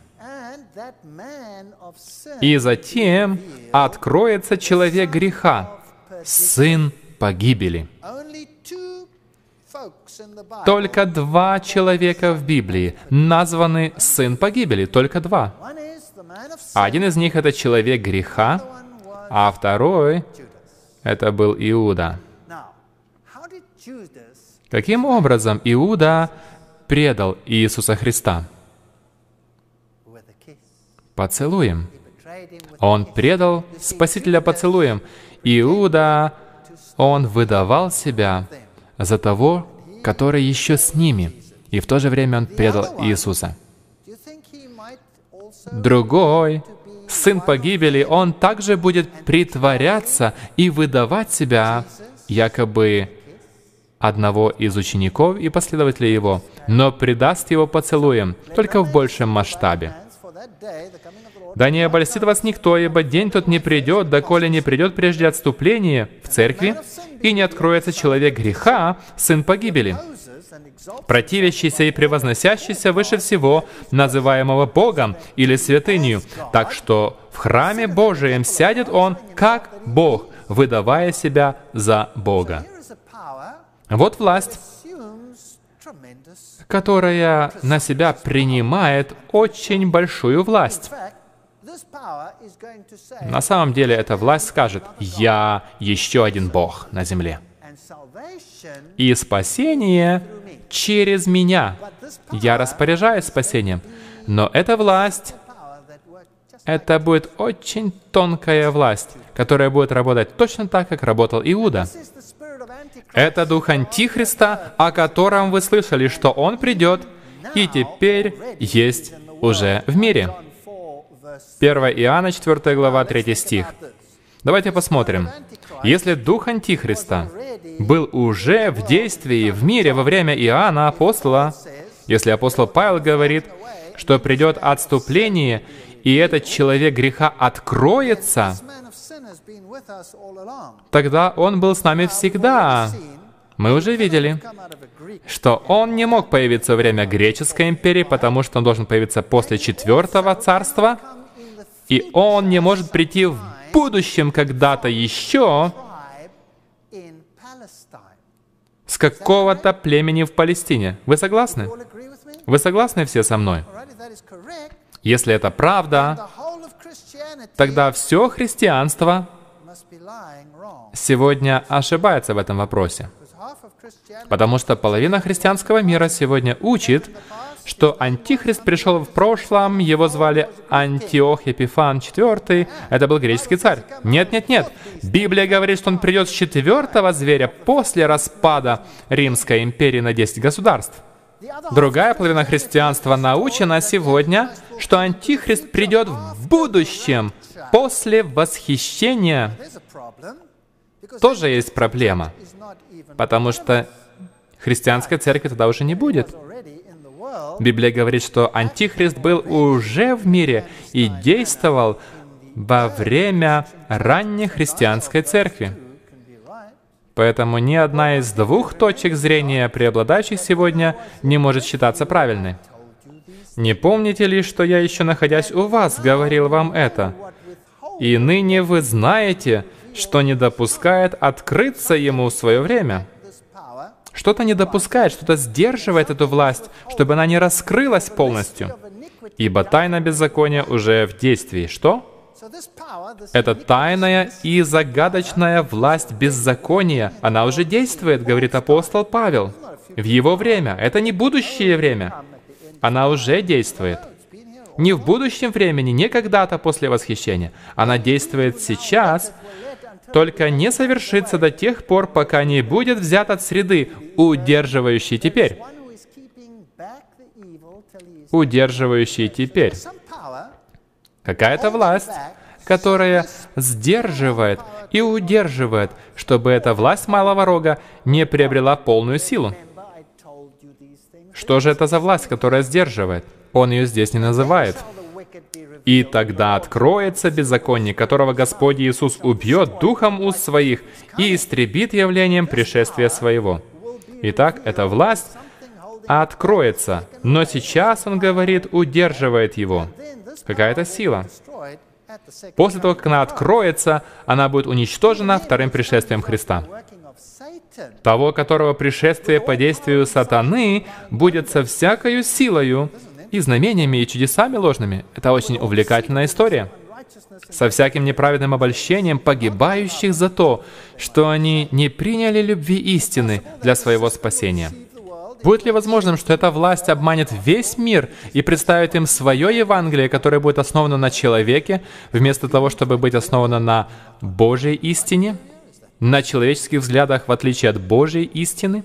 И затем откроется человек греха, сын погибели. Только два человека в Библии названы сын погибели, только два. Один из них — это человек греха, а второй — это был Иуда. Каким образом Иуда предал Иисуса Христа? Поцелуем. Он предал Спасителя поцелуем. Иуда, он выдавал себя за того, который еще с ними, и в то же время он предал Иисуса. Другой, сын погибели, он также будет притворяться и выдавать себя якобы одного из учеников и последователей его, но предаст его поцелуем, только в большем масштабе. «Да не обольстит вас никто, ибо день тот не придет, доколе не придет прежде отступление в церкви, и не откроется человек греха, сын погибели, противящийся и превозносящийся выше всего, называемого Богом или святынью, так что в храме Божием сядет он, как Бог, выдавая себя за Бога». Вот власть, которая на себя принимает очень большую власть. На самом деле эта власть скажет: «Я еще один Бог на земле, и спасение через меня. Я распоряжаюсь спасением». Но эта власть, это будет очень тонкая власть, которая будет работать точно так, как работал Иуда. Это дух Антихриста, о котором вы слышали, что он придет, и теперь есть уже в мире. первое Иоанна, четвёртая глава, третий стих. Давайте посмотрим. Если дух Антихриста был уже в действии в мире во время Иоанна, апостола, если апостол Павел говорит, что придет отступление, и этот человек греха откроется, тогда он был с нами всегда. Мы уже видели, что он не мог появиться во время греческой империи, потому что он должен появиться после четвертого царства, и он не может прийти в будущем когда-то еще с какого-то племени в Палестине. Вы согласны? Вы согласны все со мной? Если это правда, тогда все христианство сегодня ошибается в этом вопросе. Потому что половина христианского мира сегодня учит, что Антихрист пришел в прошлом, его звали Антиох Епифан четвёртый, это был греческий царь. Нет, нет, нет. Библия говорит, что он придет с четвертого зверя после распада Римской империи на десять государств. Другая половина христианства научена сегодня, что Антихрист придет в будущем, после восхищения. Тоже есть проблема, потому что христианской церкви тогда уже не будет. Библия говорит, что Антихрист был уже в мире и действовал во время ранней христианской церкви. Поэтому ни одна из двух точек зрения, преобладающих сегодня, не может считаться правильной. Не помните ли, что я еще, находясь у вас, говорил вам это? И ныне вы знаете, что не допускает открыться ему в свое время. Что-то не допускает, что-то сдерживает эту власть, чтобы она не раскрылась полностью. Ибо тайна беззакония уже в действии. Что? Это тайная и загадочная власть беззакония. Она уже действует, говорит апостол Павел. В его время. Это не будущее время. Она уже действует. Не в будущем времени, не когда-то после восхищения. Она действует сейчас, только не совершится до тех пор, пока не будет взят от среды, удерживающей теперь. удерживающий теперь. Какая-то власть, которая сдерживает и удерживает, чтобы эта власть малого рога не приобрела полную силу. Что же это за власть, которая сдерживает? Он ее здесь не называет. «И тогда откроется беззаконник, которого Господь Иисус убьет духом уст своих и истребит явлением пришествия своего». Итак, эта власть откроется, но сейчас, он говорит, удерживает его. Какая-то сила. После того, как она откроется, она будет уничтожена вторым пришествием Христа. Того, которого пришествие по действию сатаны будет со всякою силою и знамениями, и чудесами ложными. Это очень увлекательная история. Со всяким неправедным обольщением погибающих за то, что они не приняли любви истины для своего спасения. Будет ли возможным, что эта власть обманет весь мир и представит им свое Евангелие, которое будет основано на человеке, вместо того, чтобы быть основано на Божьей истине? На человеческих взглядах, в отличие от Божьей истины?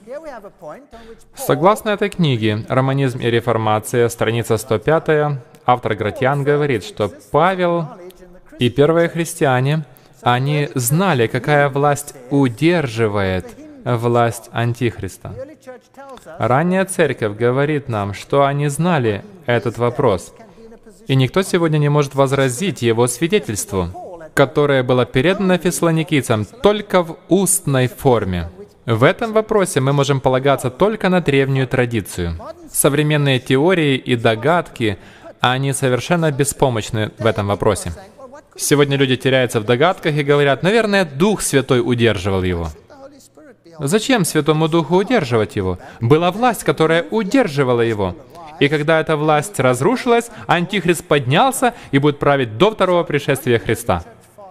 Согласно этой книге «Романизм и реформация», страница сто пятая, автор Гратьян говорит, что Павел и первые христиане, они знали, какая власть удерживает власть Антихриста. Ранняя церковь говорит нам, что они знали этот вопрос, и никто сегодня не может возразить его свидетельству, которое было передано фессалоникийцам только в устной форме. В этом вопросе мы можем полагаться только на древнюю традицию. Современные теории и догадки, они совершенно беспомощны в этом вопросе. Сегодня люди теряются в догадках и говорят, наверное, Дух Святой удерживал его. Зачем Святому Духу удерживать его? Была власть, которая удерживала его. И когда эта власть разрушилась, Антихрист поднялся и будет править до второго пришествия Христа.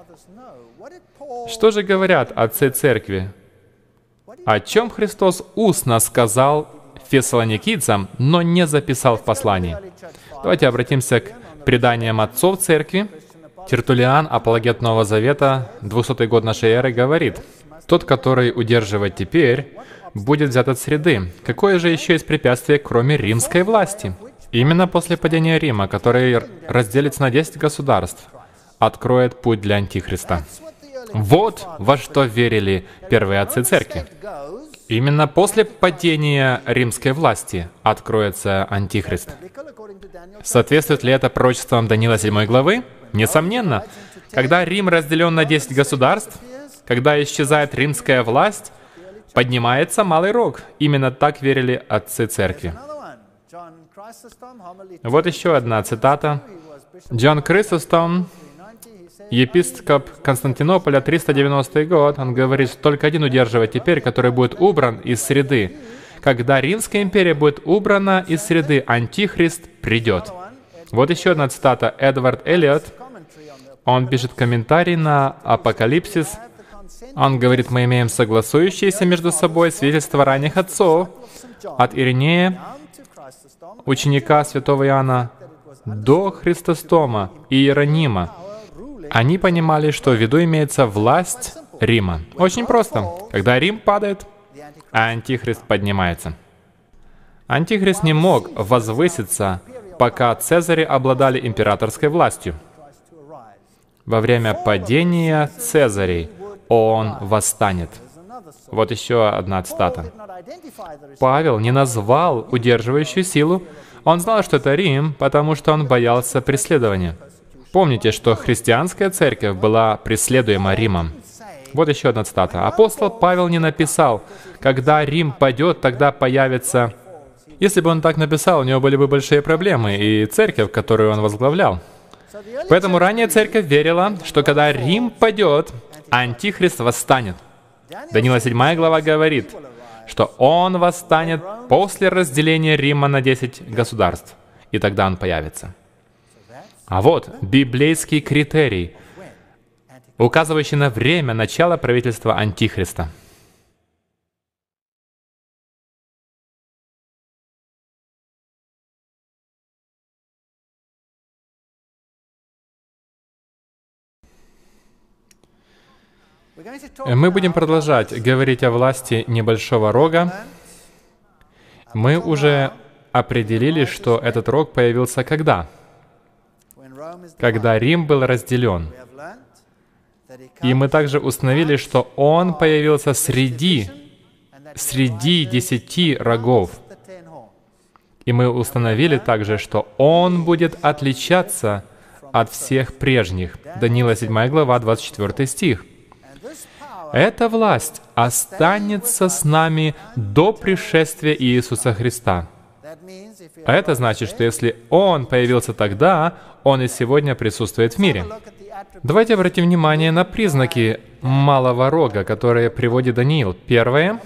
Что же говорят отцы церкви? О чем Христос устно сказал фессалоникийцам, но не записал в послании? Давайте обратимся к преданиям отцов церкви. Тертуллиан, апологет Нового Завета, двухсотый год нашей эры, говорит, «Тот, который удерживает теперь, будет взят от среды. Какое же еще есть препятствие, кроме римской власти? Именно после падения Рима, который разделится на десять государств, откроет путь для Антихриста». Вот во что верили первые отцы церкви. Именно после падения римской власти откроется Антихрист. Соответствует ли это пророчествам Даниила седьмой главы? Несомненно. Когда Рим разделен на десять государств, когда исчезает римская власть, поднимается малый рог. Именно так верили отцы церкви. Вот еще одна цитата. Джон Крисостом, епископ Константинополя, триста девяностый год, он говорит, что только один удерживает теперь, который будет убран из среды. Когда Римская империя будет убрана из среды, Антихрист придет. Вот еще одна цитата. Эдвард Эллиот, он пишет комментарий на Апокалипсис. Он говорит, мы имеем согласующиеся между собой свидетельства ранних отцов, от Иринея, ученика святого Иоанна, до Христостома и Иеронима. Они понимали, что в виду имеется власть Рима. Очень просто. Когда Рим падает, Антихрист поднимается. Антихрист не мог возвыситься, пока Цезари обладали императорской властью. Во время падения Цезарей он восстанет. Вот еще одна цитата. Павел не назвал удерживающую силу. Он знал, что это Рим, потому что он боялся преследования. Помните, что христианская церковь была преследуема Римом. Вот еще одна цитата. Апостол Павел не написал, когда Рим падет, тогда появится... Если бы он так написал, у него были бы большие проблемы, и церковь, которую он возглавлял. Поэтому ранняя церковь верила, что когда Рим падет, Антихрист восстанет. Даниила седьмая глава говорит, что он восстанет после разделения Рима на десять государств, и тогда он появится. А вот библейский критерий, указывающий на время начала правительства Антихриста. Мы будем продолжать говорить о власти небольшого рога. Мы уже определили, что этот рог появился когда? Когда Рим был разделен. И мы также установили, что он появился среди, среди десяти рогов. И мы установили также, что он будет отличаться от всех прежних. Даниила седьмая глава, двадцать четвёртый стих. Эта власть останется с нами до пришествия Иисуса Христа. А это значит, что если Он появился тогда, Он и сегодня присутствует в мире. Давайте обратим внимание на признаки малого рога, которые приводит Даниил. Первое.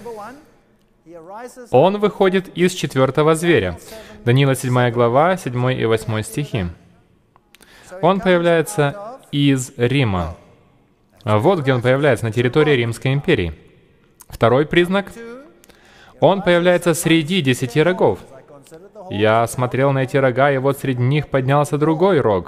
Он выходит из четвертого зверя. Даниила седьмая глава, седьмой и восьмой стихи. Он появляется из Рима. Вот где он появляется, на территории Римской империи. Второй признак. Он появляется среди десяти рогов. Я смотрел на эти рога, и вот среди них поднялся другой рог.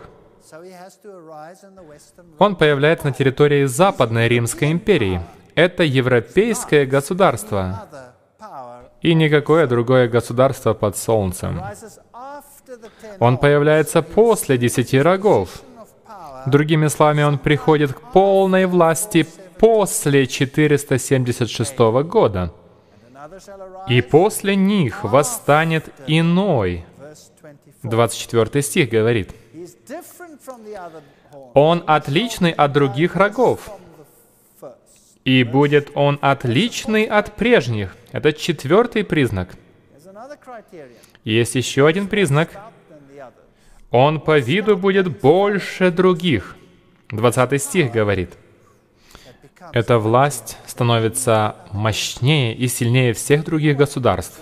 Он появляется на территории Западной Римской империи. Это европейское государство. И никакое другое государство под солнцем. Он появляется после десяти рогов. Другими словами, он приходит к полной власти после четыреста семьдесят шестого года. И после них восстанет иной. двадцать четвёртый стих говорит. Он отличный от других рогов. И будет он отличный от прежних. Это четвертый признак. Есть еще один признак. Он по виду будет больше других. двадцатый стих говорит. Эта власть становится мощнее и сильнее всех других государств.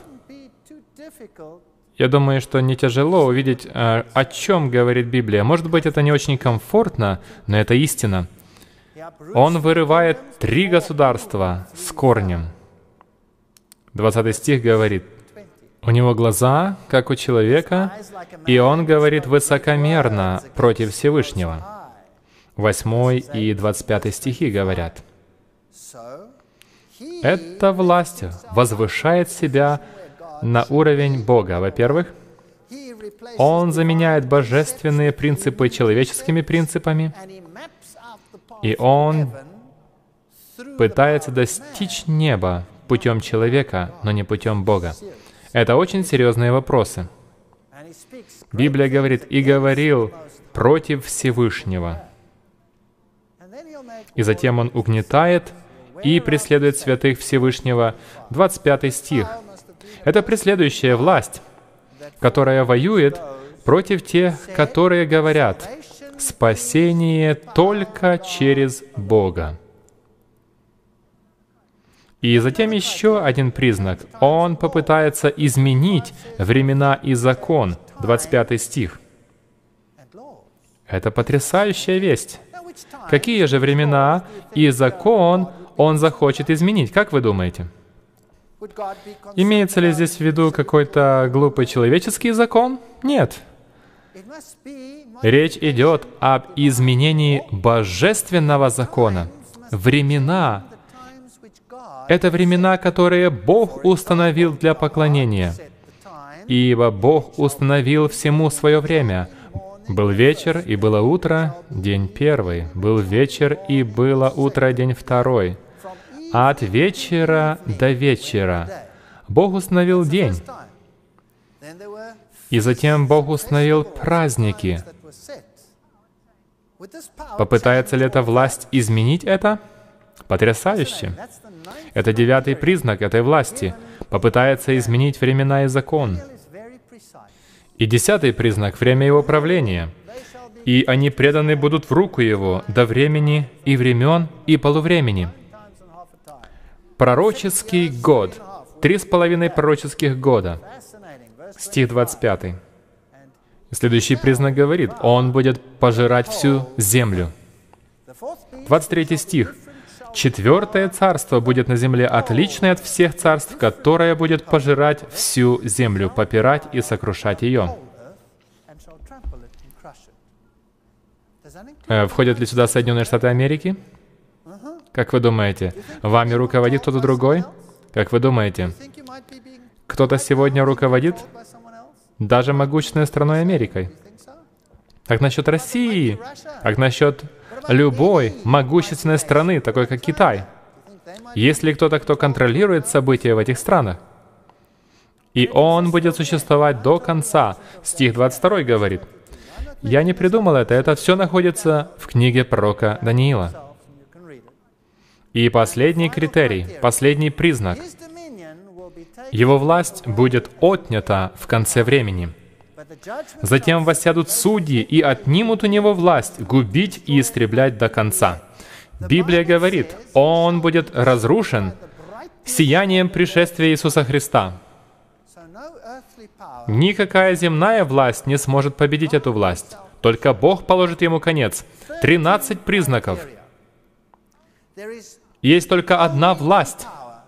Я думаю, что не тяжело увидеть, о чем говорит Библия. Может быть, это не очень комфортно, но это истина. Он вырывает три государства с корнем. двадцатый стих говорит, у него глаза, как у человека, и он говорит высокомерно против Всевышнего. восьмой и двадцать пятый стихи говорят. Эта власть возвышает себя на уровень Бога. Во-первых, он заменяет божественные принципы человеческими принципами, и он пытается достичь неба путем человека, но не путем Бога. Это очень серьезные вопросы. Библия говорит, «И говорил против Всевышнего». И затем он угнетает и преследует святых Всевышнего. двадцать пятый стих. Это преследующая власть, которая воюет против тех, которые говорят «спасение только через Бога». И затем еще один признак. Он попытается изменить времена и закон. двадцать пятый стих. Это потрясающая весть. Какие же времена и закон он захочет изменить? Как вы думаете? Имеется ли здесь в виду какой-то глупый человеческий закон? Нет. Речь идет об изменении божественного закона. Времена — это времена, которые Бог установил для поклонения. Ибо Бог установил всему свое время. Был вечер, и было утро, день первый. Был вечер, и было утро, день второй. А от вечера до вечера Бог установил день. И затем Бог установил праздники. Попытается ли эта власть изменить это? Потрясающе. Это девятый признак этой власти. Попытается изменить времена и закон. И десятый признак — время его правления. И они преданы будут в руку его до времени и времен и полувремени. Пророческий год. Три с половиной пророческих года. Стих двадцать пятый. Следующий признак говорит, он будет пожирать всю землю. двадцать третий стих. Четвертое царство будет на земле отличное от всех царств, которое будет пожирать всю землю, попирать и сокрушать ее. Э, входят ли сюда Соединенные Штаты Америки? Как вы думаете, вами руководит кто-то другой? Как вы думаете, кто-то сегодня руководит даже могущественной страной Америкой. Как насчет России? Как насчет любой могущественной страны, такой как Китай? Есть ли кто-то, кто контролирует события в этих странах? И он будет существовать до конца. Стих двадцать второй говорит. Я не придумал это, это все находится в книге пророка Даниила. И последний критерий, последний признак. Его власть будет отнята в конце времени. Затем воссядут судьи и отнимут у него власть губить и истреблять до конца. Библия говорит, он будет разрушен сиянием пришествия Иисуса Христа. Никакая земная власть не сможет победить эту власть. Только Бог положит ему конец. Тринадцать признаков. Есть только одна власть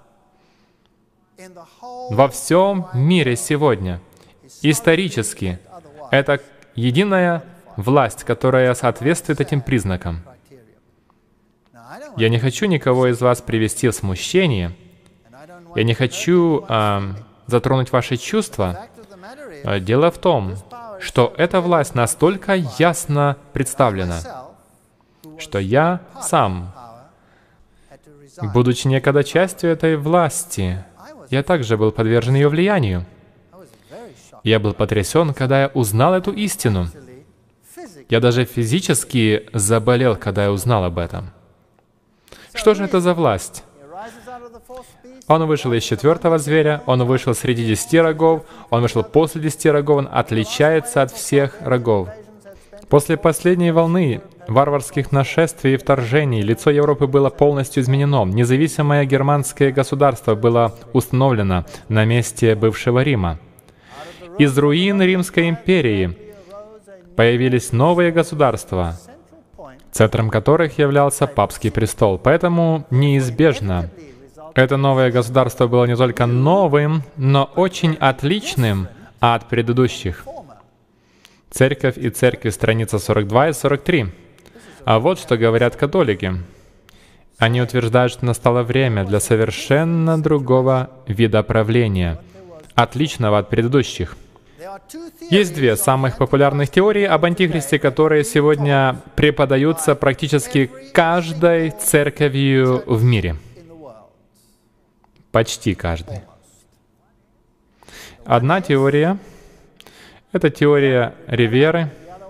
во всем мире сегодня. Исторически. Это единая власть, которая соответствует этим признакам. Я не хочу никого из вас привести в смущение. Я не хочу э, затронуть ваши чувства. Дело в том, что эта власть настолько ясно представлена, что я сам, будучи некогда частью этой власти, я также был подвержен ее влиянию. Я был потрясен, когда я узнал эту истину. Я даже физически заболел, когда я узнал об этом. Что же это за власть? Он вышел из четвертого зверя, он вышел среди десяти рогов, он вышел после десяти рогов, он отличается от всех рогов. После последней волны варварских нашествий и вторжений лицо Европы было полностью изменено. Независимое германское государство было установлено на месте бывшего Рима. Из руин Римской империи появились новые государства, центром которых являлся папский престол. Поэтому неизбежно это новое государство было не только новым, но очень отличным от предыдущих. Церковь и Церковь, страница сорок два и сорок три. А вот что говорят католики. Они утверждают, что настало время для совершенно другого вида правления, отличного от предыдущих. Есть две самых популярных теории об Антихристе, которые сегодня преподаются практически каждой церковью в мире. Почти каждой. Одна теория — это теория Риверы,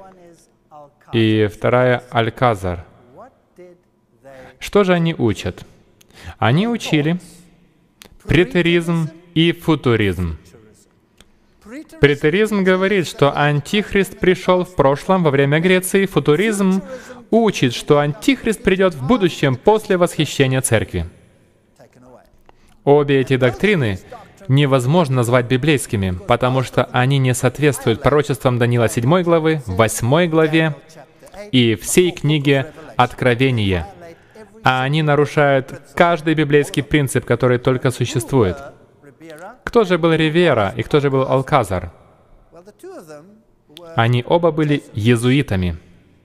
и вторая — Альказар. Что же они учат? Они учили претеризм и футуризм. Претеризм говорит, что Антихрист пришел в прошлом во время Греции. Футуризм учит, что Антихрист придет в будущем после восхищения Церкви. Обе эти доктрины невозможно назвать библейскими, потому что они не соответствуют пророчествам Даниила седьмой главы, восьмой главе и всей книге Откровения. А они нарушают каждый библейский принцип, который только существует. Кто же был Ривера и кто же был Алказар? Они оба были иезуитами.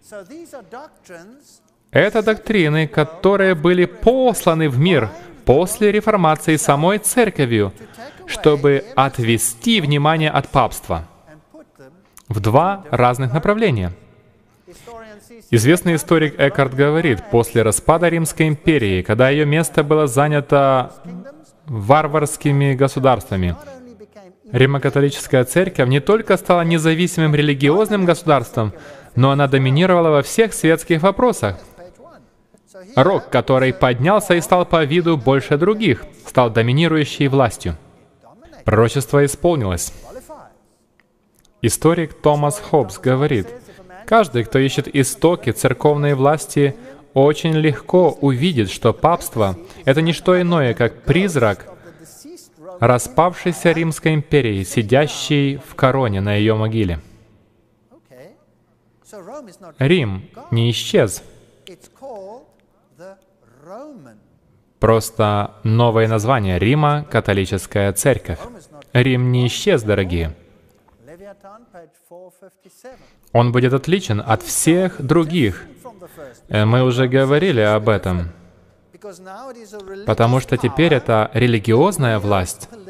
Это доктрины, которые были посланы в мир после реформации самой Церковью, чтобы отвести внимание от папства в два разных направления. Известный историк Эккарт говорит, после распада Римской империи, когда ее место было занято варварскими государствами, Римо-католическая церковь не только стала независимым религиозным государством, но она доминировала во всех светских вопросах. Рог, который поднялся и стал по виду больше других, стал доминирующей властью. Пророчество исполнилось. Историк Томас Хоббс говорит, каждый, кто ищет истоки церковной власти, очень легко увидит, что папство — это не что иное, как призрак распавшейся Римской империи, сидящей в короне на ее могиле. Рим не исчез. Просто новое название Рима — католическая церковь. Рим не исчез, дорогие. Он будет отличен от всех других. Мы уже говорили об этом. Потому что теперь это религиозная власть,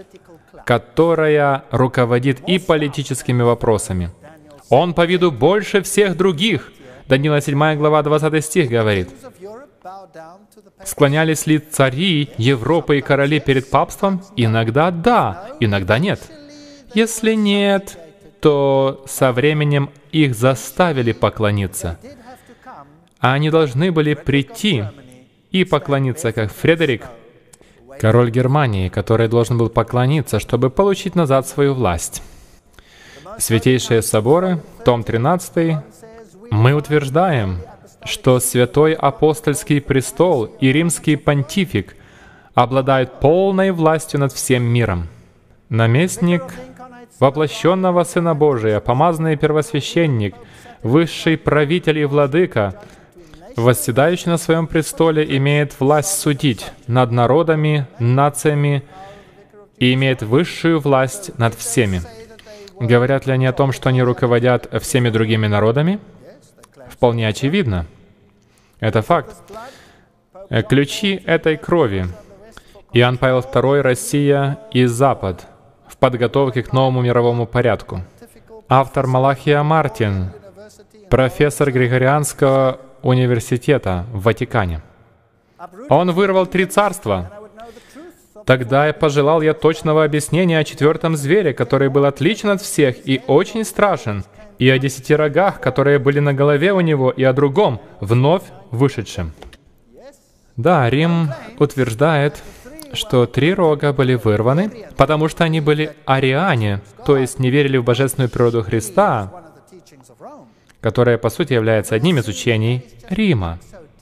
которая руководит и политическими вопросами. Он по виду больше всех других. Даниила седьмая глава, двадцатый стих говорит. Склонялись ли цари Европы и короли перед папством? Иногда да, иногда нет. Если нет, то со временем их заставили поклониться. А они должны были прийти и поклониться, как Фредерик, король Германии, который должен был поклониться, чтобы получить назад свою власть. Святейшие соборы, том тринадцатый, мы утверждаем, что Святой Апостольский престол и Римский понтифик обладают полной властью над всем миром. Наместник воплощенного Сына Божия, помазанный первосвященник, высший правитель и владыка, восседающий на своем престоле, имеет власть судить над народами, нациями и имеет высшую власть над всеми. Говорят ли они о том, что они руководят всеми другими народами? Вполне очевидно. Это факт. Ключи этой крови. Иоанн Павел второй, Россия и Запад в подготовке к новому мировому порядку. Автор Малахия Мартин, профессор Григорианского университета в Ватикане. Он вырвал три царства. Тогда я пожелал я точного объяснения о четвертом звере, который был отличен от всех и очень страшен, и о десяти рогах, которые были на голове у него, и о другом, вновь вышедшем. Да, Рим утверждает, что три рога были вырваны, потому что они были ариане, то есть не верили в божественную природу Христа, которая, по сути, является одним из учений Рима.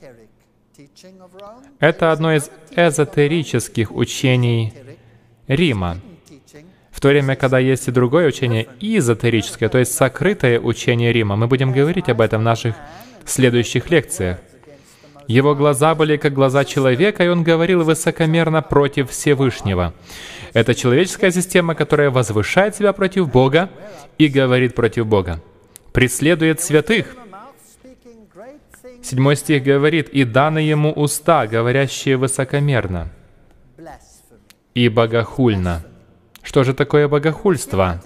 Это одно из эзотерических учений Рима, в то время, когда есть и другое учение, эзотерическое, то есть сокрытое учение Рима. Мы будем говорить об этом в наших следующих лекциях. Его глаза были как глаза человека, и он говорил высокомерно против Всевышнего. Это человеческая система, которая возвышает себя против Бога и говорит против Бога. Преследует святых. Седьмой стих говорит, «И даны ему уста, говорящие высокомерно и богохульно». Что же такое богохульство?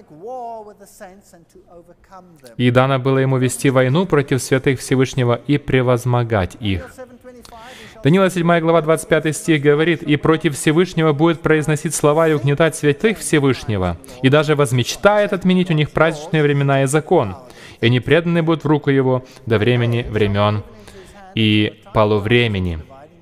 «И дано было ему вести войну против святых Всевышнего и превозмогать их». Даниила седьмая глава, двадцать пятый стих говорит, «И против Всевышнего будет произносить слова и угнетать святых Всевышнего, и даже возмечтает отменить у них праздничные времена и закон, и они преданы будут в руку его до времени времен и полувремени».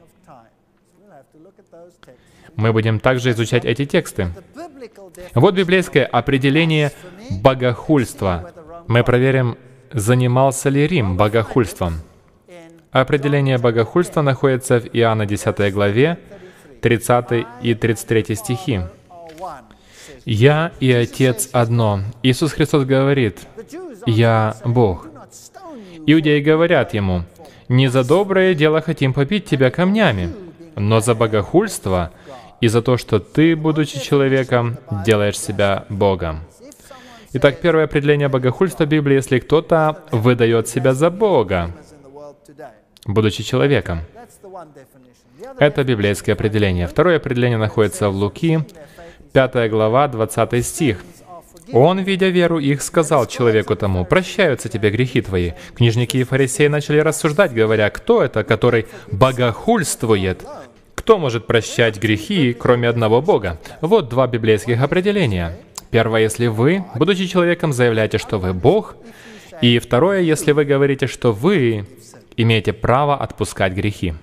Мы будем также изучать эти тексты. Вот библейское определение богохульства. Мы проверим, занимался ли Рим богохульством. Определение богохульства находится в Иоанна десятой главе, тридцатый и тридцать третий стихи. «Я и Отец одно». Иисус Христос говорит, «Я Бог». Иудеи говорят Ему, «Не за доброе дело хотим побить Тебя камнями, но за богохульство и за то, что Ты, будучи человеком, делаешь себя Богом». Итак, первое определение богохульства в Библии, если кто-то выдает себя за Бога, будучи человеком. Это библейское определение. Второе определение находится в Луки, пятая глава, двадцатый стих. «Он, видя веру их, сказал человеку тому, прощаются тебе грехи твои». Книжники и фарисеи начали рассуждать, говоря, кто это, который богохульствует? Кто может прощать грехи, кроме одного Бога? Вот два библейских определения. Первое, если вы, будучи человеком, заявляете, что вы Бог. И второе, если вы говорите, что вы имеете право отпускать грехи.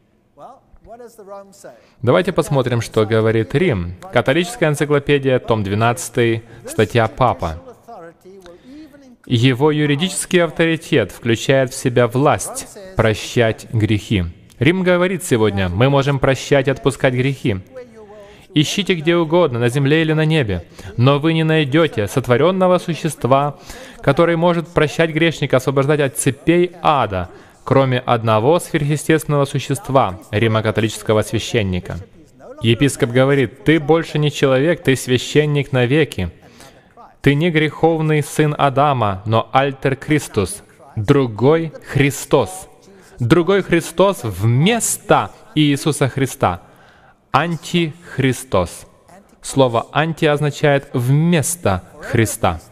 Давайте посмотрим, что говорит Рим. Католическая энциклопедия, том двенадцатый, статья «Папа». Его юридический авторитет включает в себя власть прощать грехи. Рим говорит сегодня, мы можем прощать и отпускать грехи. Ищите где угодно, на земле или на небе, но вы не найдете сотворенного существа, который может прощать грешника, освобождать от цепей ада, кроме одного сверхъестественного существа, римокатолического священника. Епископ говорит, ты больше не человек, ты священник навеки. Ты не греховный сын Адама, но альтер Христос, другой Христос. Другой Христос вместо Иисуса Христа. Антихристос. Слово «анти» означает «вместо Христа».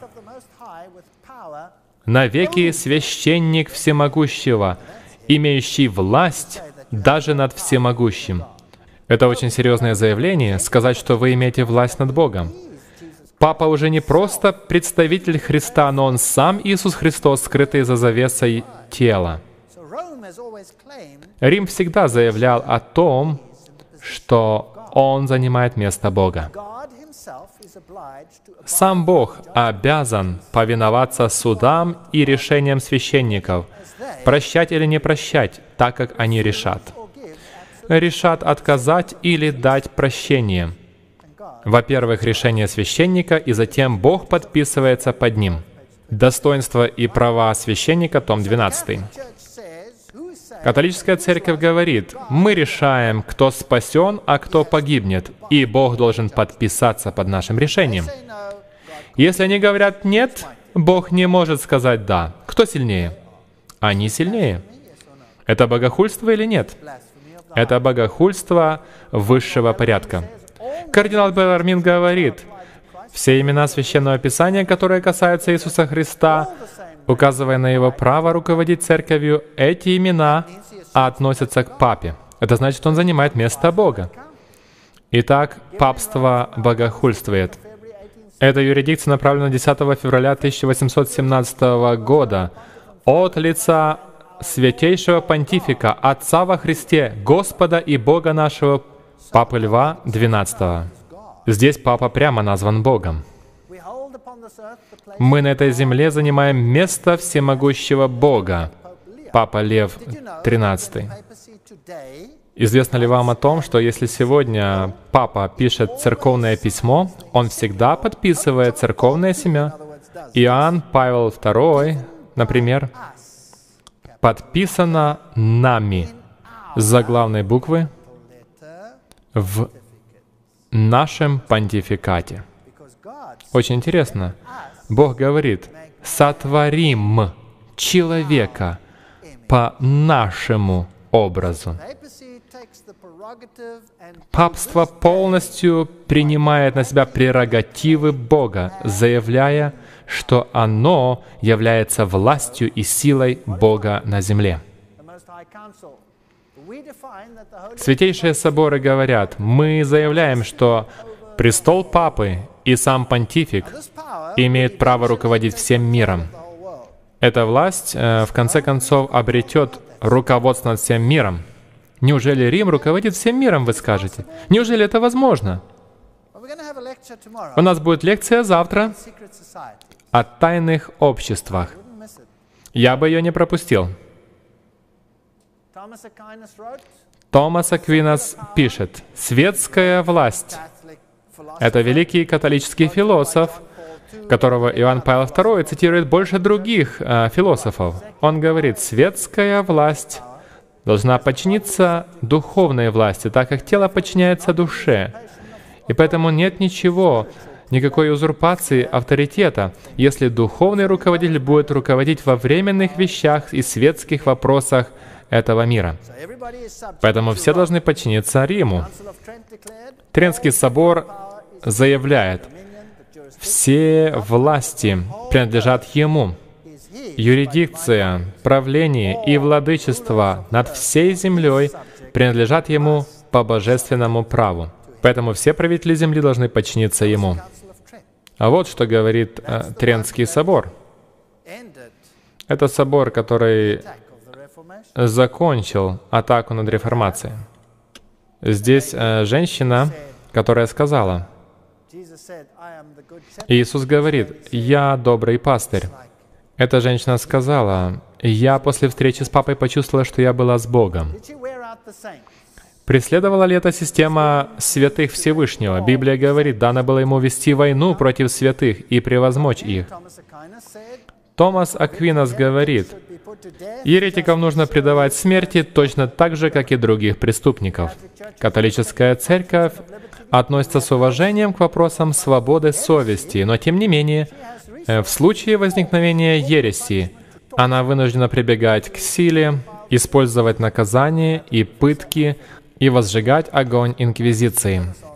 «Навеки священник всемогущего, имеющий власть даже над всемогущим». Это очень серьезное заявление, сказать, что вы имеете власть над Богом. Папа уже не просто представитель Христа, но Он сам Иисус Христос, скрытый за завесой тела. Рим всегда заявлял о том, что Он занимает место Бога. Сам Бог обязан повиноваться судам и решениям священников, прощать или не прощать, так как они решат. Решат отказать или дать прощение. Во-первых, решение священника, и затем Бог подписывается под ним. Достоинство и права священника, том двенадцатый. Католическая церковь говорит, мы решаем, кто спасен, а кто погибнет, и Бог должен подписаться под нашим решением. Если они говорят «нет», Бог не может сказать «да». Кто сильнее? Они сильнее. Это богохульство или нет? Это богохульство высшего порядка. Кардинал Беллармин говорит, все имена Священного Писания, которые касаются Иисуса Христа, указывая на Его право руководить церковью, эти имена относятся к Папе. Это значит, Он занимает место Бога. Итак, папство богохульствует. Эта юрисдикция направлена десятого февраля тысяча восемьсот семнадцатого года от лица Святейшего Понтифика, Отца во Христе, Господа и Бога нашего, Папы Льва двенадцатого. Здесь Папа прямо назван Богом. Мы на этой земле занимаем место всемогущего Бога, Папа Лев тринадцатый. Известно ли вам о том, что если сегодня Папа пишет церковное письмо, он всегда подписывает церковное семя? Иоанн Павел второй, например, подписано нами с заглавной буквы в нашем понтификате. Очень интересно. Бог говорит, сотворим человека по нашему образу. Папство полностью принимает на себя прерогативы Бога, заявляя, что оно является властью и силой Бога на земле. Святейшие соборы говорят, мы заявляем, что престол Папы и сам понтифик имеют право руководить всем миром. Эта власть, в конце концов, обретет руководство над всем миром. Неужели Рим руководит всем миром, вы скажете? Неужели это возможно? У нас будет лекция завтра о тайных обществах. Я бы ее не пропустил. Томас Аквинас пишет, «Светская власть» — это великий католический философ, которого Иоанн Павел второй цитирует больше других э, философов. Он говорит, «Светская власть должна подчиниться духовной власти, так как тело подчиняется душе. И поэтому нет ничего, никакой узурпации авторитета, если духовный руководитель будет руководить во временных вещах и светских вопросах этого мира. Поэтому все должны подчиниться Риму. Трентский собор заявляет, все власти принадлежат Ему. Юрисдикция, правление и владычество над всей землей принадлежат Ему по божественному праву. Поэтому все правители земли должны подчиниться Ему. А вот что говорит э, Трентский собор. Это собор, который закончил атаку над реформацией. Здесь э, женщина, которая сказала, Иисус говорит, «Я добрый пастырь». Эта женщина сказала, «Я после встречи с Папой почувствовала, что я была с Богом». Преследовала ли эта система святых Всевышнего? Библия говорит, дано было ему вести войну против святых и превозмочь их. Томас Аквинас говорит, еретиков нужно предавать смерти точно так же, как и других преступников. Католическая церковь относится с уважением к вопросам свободы совести, но тем не менее, в случае возникновения ереси, она вынуждена прибегать к силе, использовать наказание и пытки и возжигать огонь инквизиции.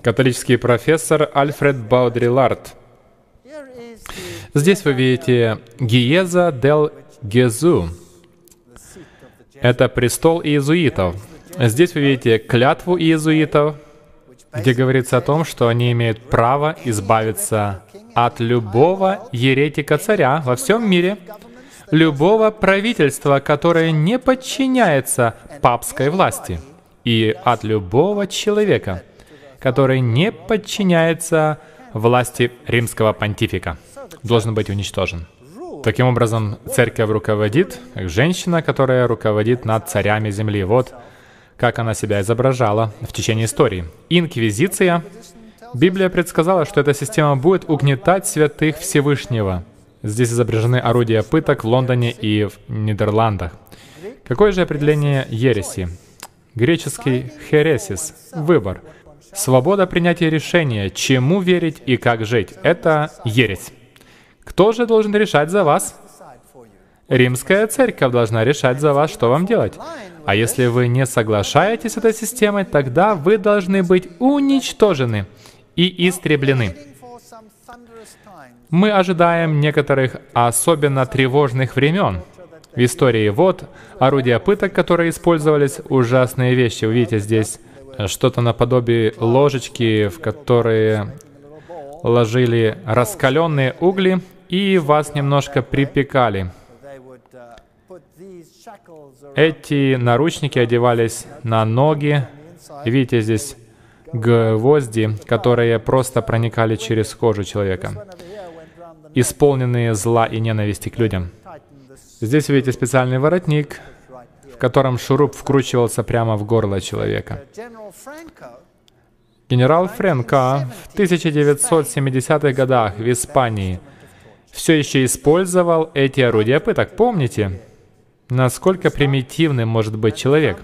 Католический профессор Альфред Баудрилард. Здесь вы видите Гиеза дель Гезу. Это престол иезуитов. Здесь вы видите клятву иезуитов, где говорится о том, что они имеют право избавиться от любого еретика-царя во всем мире, любого правительства, которое не подчиняется папской власти, и от любого человека, который не подчиняется власти римского понтифика, должен быть уничтожен. Таким образом, церковь руководит, как женщина, которая руководит над царями земли. Вот как она себя изображала в течение истории. Инквизиция. Библия предсказала, что эта система будет угнетать святых Всевышнего. Здесь изображены орудия пыток в Лондоне и в Нидерландах. Какое же определение ереси? Греческий «хересис» — выбор. Свобода принятия решения, чему верить и как жить. Это ересь. Кто же должен решать за вас? Римская церковь должна решать за вас, что вам делать. А если вы не соглашаетесь с этой системой, тогда вы должны быть уничтожены и истреблены. Мы ожидаем некоторых особенно тревожных времен в истории. Вот орудия пыток, которые использовались, ужасные вещи. Вы видите здесь что-то наподобие ложечки, в которые ложили раскаленные угли и вас немножко припекали. Эти наручники одевались на ноги. Видите здесь гвозди, которые просто проникали через кожу человека, исполненные зла и ненависти к людям. Здесь видите специальный воротник, в котором шуруп вкручивался прямо в горло человека. Генерал Френко в тысяча девятьсот семидесятых годах в Испании все еще использовал эти орудия пыток. Помните, насколько примитивным может быть человек?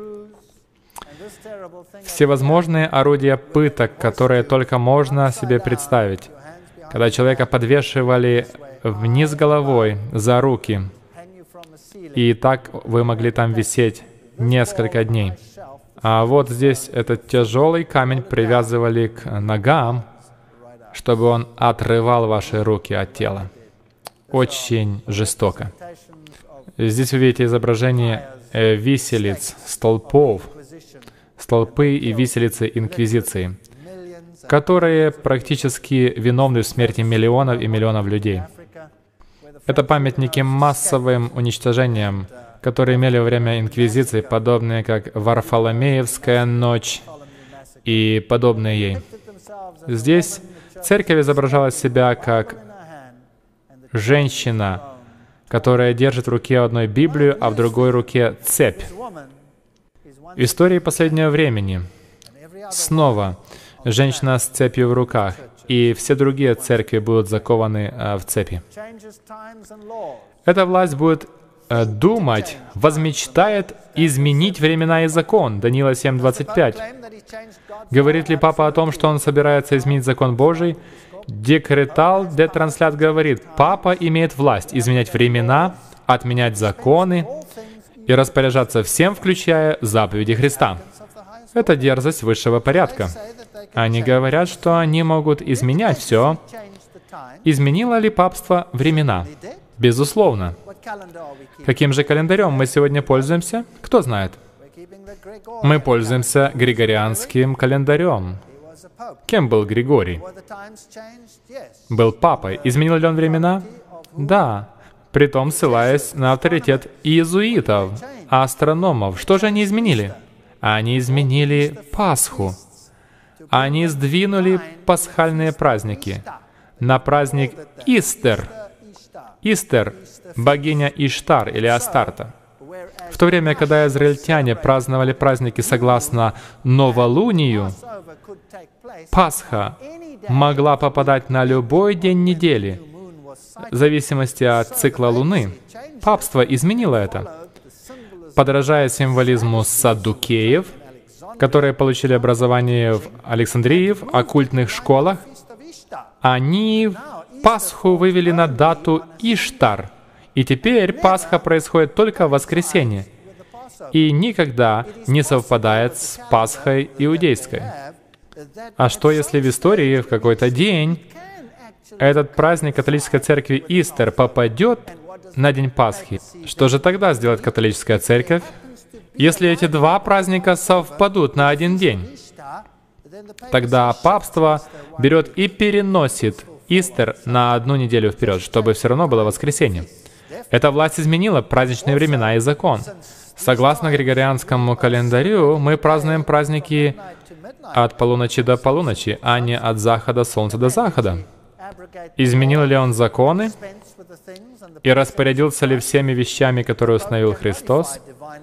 Всевозможные орудия пыток, которые только можно себе представить. Когда человека подвешивали вниз головой за руки, и так вы могли там висеть несколько дней. А вот здесь этот тяжелый камень привязывали к ногам, чтобы он отрывал ваши руки от тела. Очень жестоко. Здесь вы видите изображение э, виселиц, столпов, столпы и виселицы Инквизиции, которые практически виновны в смерти миллионов и миллионов людей. Это памятники массовым уничтожениям, которые имели во время Инквизиции, подобные как Варфоломеевская ночь и подобные ей. Здесь церковь изображала себя как женщина, которая держит в руке одной Библию, а в другой руке цепь. В истории последнего времени снова женщина с цепью в руках, и все другие церкви будут закованы э, в цепи. Эта власть будет э, думать, возмечтает изменить времена и закон. Даниила семь двадцать пять. Говорит ли Папа о том, что он собирается изменить закон Божий? Декретал де Транслят говорит, Папа имеет власть изменять времена, отменять законы и распоряжаться всем, включая заповеди Христа. Это дерзость высшего порядка. Они говорят, что они могут изменять все. Изменило ли папство времена? Безусловно. Каким же календарем мы сегодня пользуемся? Кто знает? Мы пользуемся Григорианским календарем. Кем был Григорий? Был папой. Изменил ли он времена? Да. Притом ссылаясь на авторитет иезуитов, астрономов. Что же они изменили? Они изменили Пасху. Они сдвинули пасхальные праздники на праздник Истер. Истер — богиня Иштар или Астарта. В то время, когда израильтяне праздновали праздники согласно новолунию, Пасха могла попадать на любой день недели, в зависимости от цикла Луны. Папство изменило это. Подражая символизму саддукеев, которые получили образование в Александрии, в оккультных школах, они Пасху вывели на дату Иштар. И теперь Пасха происходит только в воскресенье и никогда не совпадает с Пасхой иудейской. А что если в истории в какой-то день этот праздник католической церкви Истер попадет на день Пасхи? Что же тогда сделает католическая церковь, если эти два праздника совпадут на один день? Тогда папство берет и переносит Истер на одну неделю вперед, чтобы все равно было воскресенье. Эта власть изменила праздничные времена и закон. Согласно Григорианскому календарю, мы празднуем праздники от полуночи до полуночи, а не от захода солнца до захода. Изменил ли он законы и распорядился ли всеми вещами, которые установил Христос?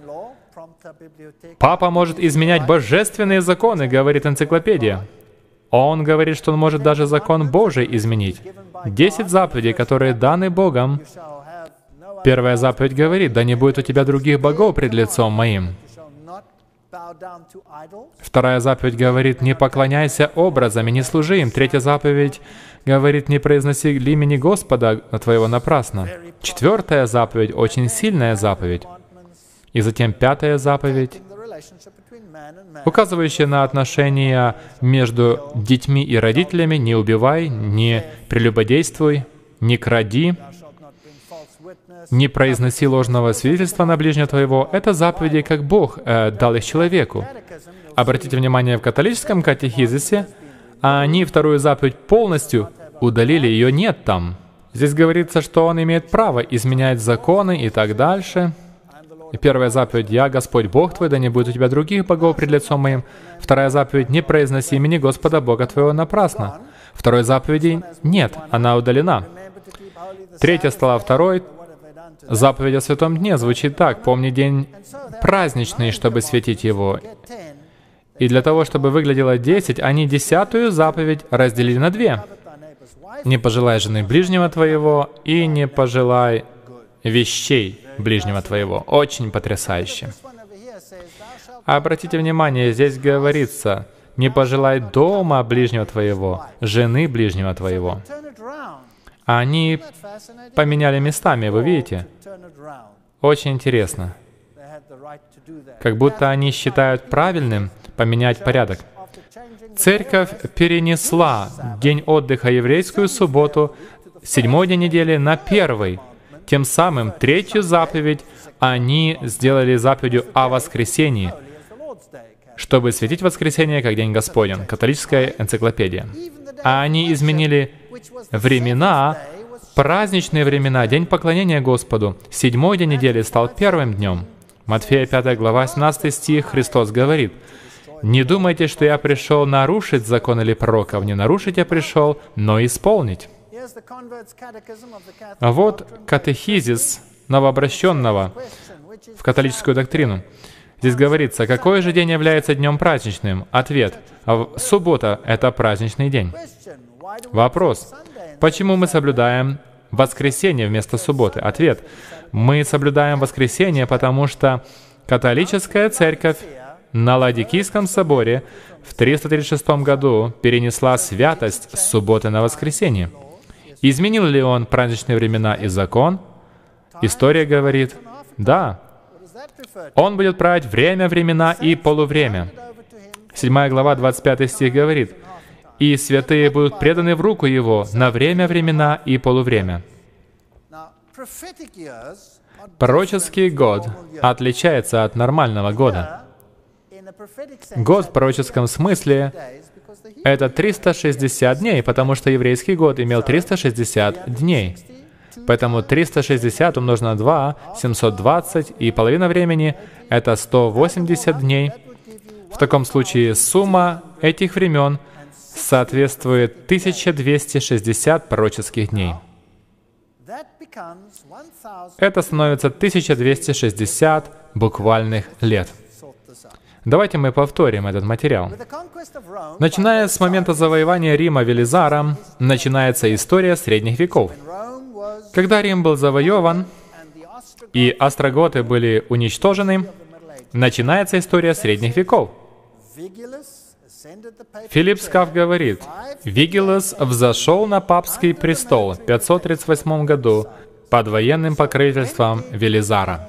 Папа может изменять божественные законы, говорит энциклопедия. Он говорит, что он может даже закон Божий изменить. Десять заповедей, которые даны Богом. Первая заповедь говорит: «Да не будет у тебя других богов пред лицом моим». Вторая заповедь говорит: «Не поклоняйся образам и не служи им». Третья заповедь говорит: «Не произноси имени Господа твоего напрасно». Четвертая заповедь — очень сильная заповедь. И затем пятая заповедь, указывающая на отношения между детьми и родителями: «Не убивай, не прелюбодействуй, не кради, не произноси ложного свидетельства на ближнего твоего». Это заповеди, как Бог э, дал их человеку. Обратите внимание, в католическом катехизисе они вторую заповедь полностью удалили, ее нет там. Здесь говорится, что он имеет право изменять законы и так дальше. И первая заповедь: «Я Господь Бог твой, да не будет у тебя других богов пред лицом моим». Вторая заповедь: «Не произноси имени Господа Бога твоего напрасно». Второй заповеди нет, она удалена. Третья стала второй. Заповедь о Святом Дне звучит так: «Помни день праздничный, чтобы светить его». И для того, чтобы выглядело десять, они десятую заповедь разделили на две. «Не пожелай жены ближнего твоего и не пожелай вещей ближнего твоего». Очень потрясающе. Обратите внимание, здесь говорится: «Не пожелай дома ближнего твоего, жены ближнего твоего». Они поменяли местами, вы видите? Очень интересно. Как будто они считают правильным поменять порядок. Церковь перенесла день отдыха, еврейскую субботу, седьмой день недели, на первый. Тем самым третью заповедь они сделали заповедью о воскресении, чтобы светить воскресенье как день Господень. Католическая энциклопедия. А они изменили времена, праздничные времена, день поклонения Господу. Седьмой день недели стал первым днем. Матфея пятая глава, семнадцатый стих, Христос говорит: «Не думайте, что я пришел нарушить закон или пророков. Не нарушить я пришел, но исполнить». А вот катехизис новообращенного в католическую доктрину. Здесь говорится: какой же день является днем праздничным? Ответ: суббота — это праздничный день. Вопрос: почему мы соблюдаем воскресенье вместо субботы? Ответ: мы соблюдаем воскресенье, потому что католическая церковь на Ладикийском соборе в триста тридцать шестом году перенесла святость с субботы на воскресенье. Изменил ли он праздничные времена и закон? История говорит: да. Он будет править время, времена и полувремя. седьмая глава, двадцать пятый стих говорит: «И святые будут преданы в руку Его на время, времена и полувремя». Пророческий год отличается от нормального года. Год в пророческом смысле — это триста шестьдесят дней, потому что еврейский год имел триста шестьдесят дней. Поэтому триста шестьдесят умножено на два, семьсот двадцать, и половина времени — это сто восемьдесят дней. В таком случае сумма этих времен соответствует тысяча двести шестьдесят пророческих дней. Это становится тысяча двести шестьдесят буквальных лет. Давайте мы повторим этот материал. Начиная с момента завоевания Рима Велизаром, начинается история средних веков. Когда Рим был завоеван и остроготы были уничтожены, начинается история средних веков. Филипп Скаф говорит: «Вигилас взошел на папский престол в пятьсот тридцать восьмом году под военным покровительством Велизара».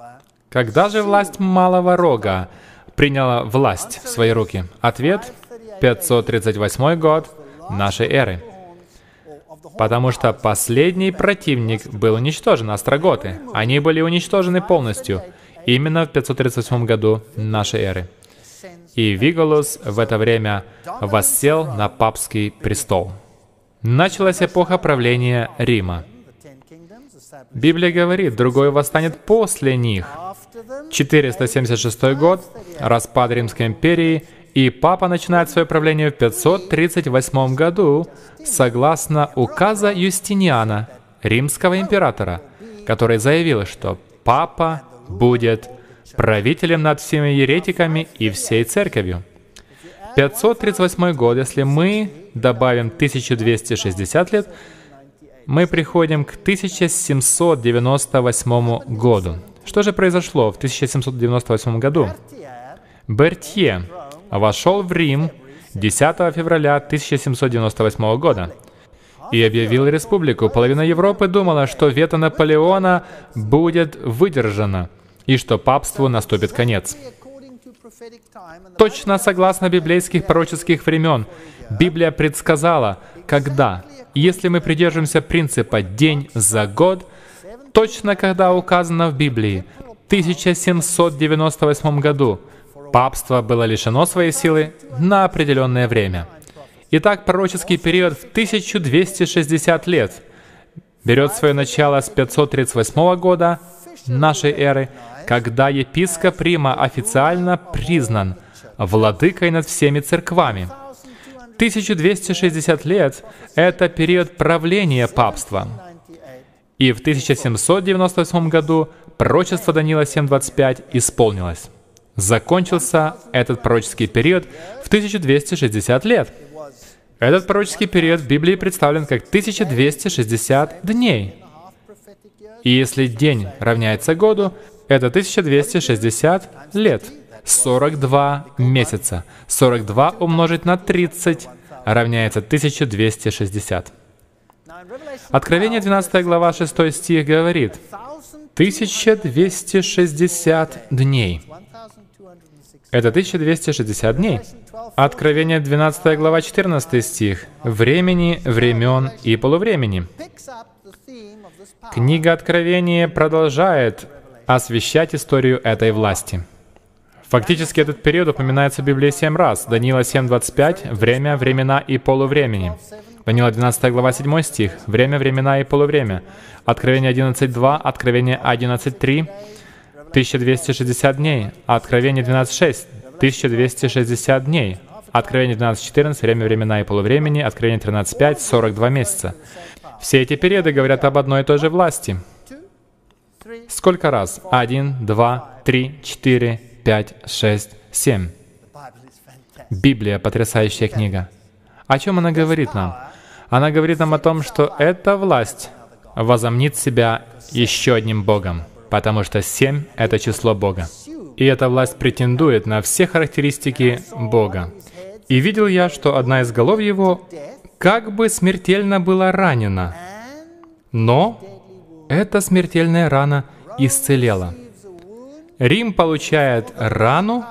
Когда же власть Малого Рога приняла власть в свои руки? Ответ пятьсот тридцать восьмой год нашей эры. Потому что последний противник был уничтожен, остроготы. Они были уничтожены полностью именно в пятьсот тридцать восьмом году нашей эры. И Вигалус в это время воссел на папский престол. Началась эпоха правления Рима. Библия говорит, другой восстанет после них. четыреста семьдесят шестой год, распад Римской империи, и папа начинает свое правление в пятьсот тридцать восьмом году, согласно указа Юстиниана, римского императора, который заявил, что папа будет правителем над всеми еретиками и всей церковью. пятьсот тридцать восьмой год, если мы добавим тысяча двести шестьдесят лет, мы приходим к тысяча семьсот девяносто восьмому году. Что же произошло в тысяча семьсот девяносто восьмом году? Бертье вошел в Рим десятого февраля тысяча семьсот девяносто восьмого года и объявил республику. Половина Европы думала, что вето Наполеона будет выдержано и что папству наступит конец. Точно согласно библейских пророческих времен, Библия предсказала, когда, если мы придерживаемся принципа «день за год», точно когда указано в Библии, в тысяча семьсот девяносто восьмом году, папство было лишено своей силы на определенное время. Итак, пророческий период в тысяча двести шестьдесят лет берет свое начало с пятьсот тридцать восьмого года нашей эры, когда епископ Рима официально признан владыкой над всеми церквами. тысяча двести шестьдесят лет — это период правления папства. И в тысяча семьсот девяносто восьмом году пророчество Даниила семь двадцать пять исполнилось. Закончился этот пророческий период в тысяча двести шестьдесят лет. Этот пророческий период в Библии представлен как тысяча двести шестьдесят дней. И если день равняется году, это тысяча двести шестьдесят лет. сорок два месяца. сорок два умножить на тридцать равняется тысяча двести шестьдесят. Откровение двенадцатая глава, шестой стих говорит, тысяча двести шестьдесят дней. Это тысяча двести шестьдесят дней. Откровение двенадцатая глава, четырнадцатый стих. Времени, времен и полувремени. Книга Откровения продолжает освещать историю этой власти. Фактически этот период упоминается в Библии семь раз. Даниила семь двадцать пять. Время, времена и полувремени. Даниила двенадцатая глава, седьмой стих. Время, времена и полувремя. Откровение одиннадцать два. Откровение одиннадцать три. тысяча двести шестьдесят дней. Откровение двенадцать шесть. тысяча двести шестьдесят дней. Откровение двенадцать четырнадцать. Время, времена и полувремени. Откровение тринадцать пять. сорок два месяца. Все эти периоды говорят об одной и той же власти. Сколько раз? Один, два, три, четыре, пять, шесть, семь. Библия — потрясающая книга. О чем она говорит нам? Она говорит нам о том, что эта власть возомнит себя еще одним Богом, потому что семь — это число Бога. И эта власть претендует на все характеристики Бога. И видел я, что одна из голов его как бы смертельно была ранена, но эта смертельная рана исцелела. Рим получает рану,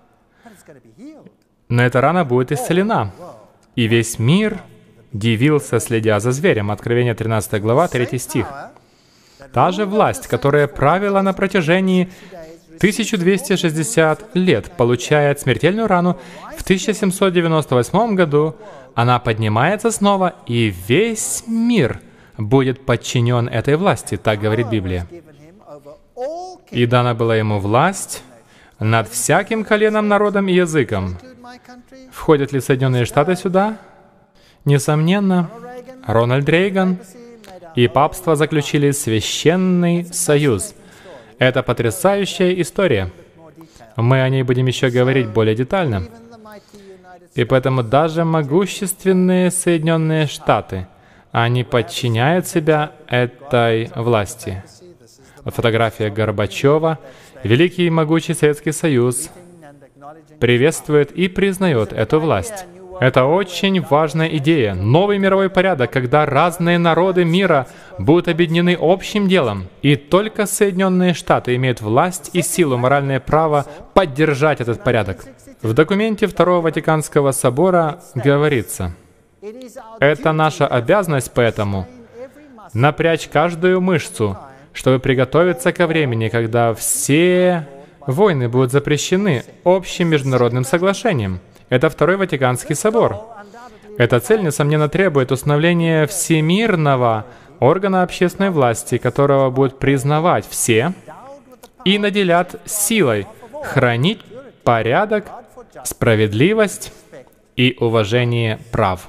но эта рана будет исцелена. И весь мир дивился, следя за зверем. Откровение тринадцатая глава, третий стих. Та же власть, которая правила на протяжении тысяча двести шестьдесят лет, получает смертельную рану, в тысяча семьсот девяносто восьмом году она поднимается снова, и весь мир будет подчинен этой власти, так говорит Библия. И дана была ему власть над всяким коленом, народом и языком. Входят ли Соединенные Штаты сюда? Несомненно. Рональд Рейган и папство заключили священный союз. Это потрясающая история. Мы о ней будем еще говорить более детально. И поэтому даже могущественные Соединенные Штаты, они подчиняют себя этой власти. Вот фотография Горбачева. Великий и могучий Советский Союз приветствует и признает эту власть. Это очень важная идея. Новый мировой порядок, когда разные народы мира будут объединены общим делом. И только Соединенные Штаты имеют власть и силу, моральное право поддержать этот порядок. В документе Второго Ватиканского собора говорится: «Это наша обязанность поэтому напрячь каждую мышцу, чтобы приготовиться ко времени, когда все войны будут запрещены общим международным соглашением». Это Второй Ватиканский собор. Эта цель, несомненно, требует установления всемирного органа общественной власти, которого будут признавать все и наделят силой хранить порядок, справедливость и уважение прав.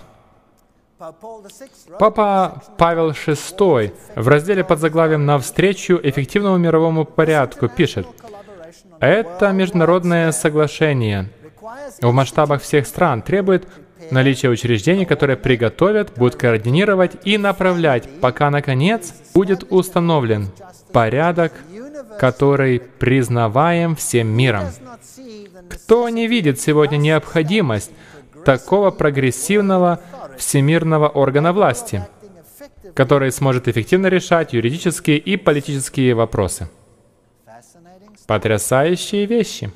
Папа Павел шестой в разделе под заглавием «Навстречу эффективному мировому порядку» пишет: «Это международное соглашение в масштабах всех стран требует наличия учреждений, которые приготовят, будут координировать и направлять, пока, наконец, будет установлен порядок, который признаваем всем миром». Кто не видит сегодня необходимость такого прогрессивного всемирного органа власти, который сможет эффективно решать юридические и политические вопросы? Потрясающие вещи.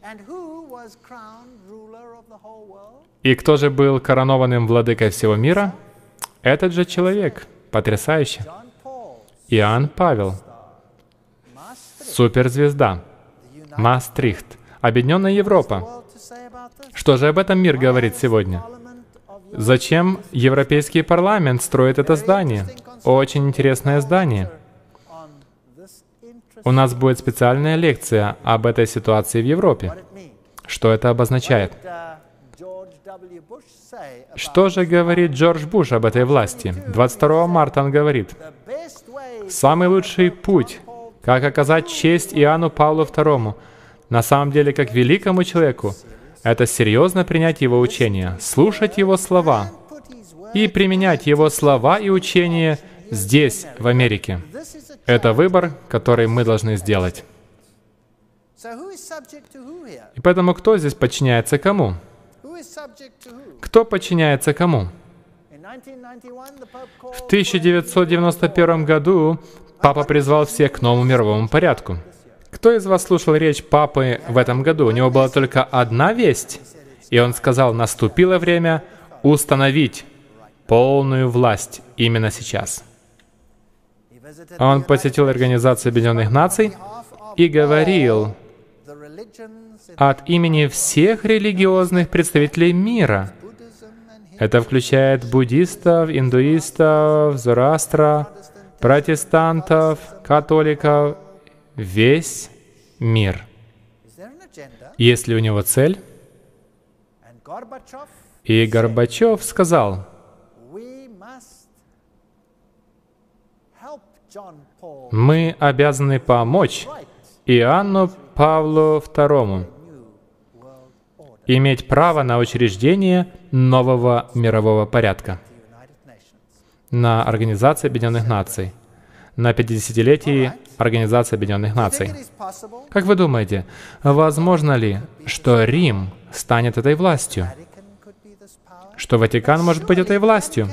И кто же был коронованным владыкой всего мира? Этот же человек. Потрясающе. Иоанн Павел. Суперзвезда. Маастрихт. Объединенная Европа. Что же об этом мир говорит сегодня? Зачем Европейский парламент строит это здание? Очень интересное здание. У нас будет специальная лекция об этой ситуации в Европе. Что это обозначает? Что же говорит Джордж Буш об этой власти? двадцать второго марта он говорит: «Самый лучший путь, как оказать честь Иоанну Павлу второму, на самом деле как великому человеку, это серьезно принять его учение, слушать его слова и применять его слова и учения здесь, в Америке. Это выбор, который мы должны сделать». И поэтому кто здесь подчиняется кому? Кто подчиняется кому? В тысяча девятьсот девяносто первом году Папа призвал всех к новому мировому порядку. Кто из вас слушал речь Папы в этом году? У него была только одна весть, и он сказал: наступило время установить полную власть именно сейчас. Он посетил Организацию Объединенных Наций и говорил от имени всех религиозных представителей мира. Это включает буддистов, индуистов, зороастра, протестантов, католиков, весь мир. Есть ли у него цель? И Горбачев сказал: мы обязаны помочь Иоанну Павлу второму иметь право на учреждение нового мирового порядка, на Организации Объединенных Наций, на пятидесятилетии Организации Объединенных Наций. Как вы думаете, возможно ли, что Рим станет этой властью? Что Ватикан может быть этой властью?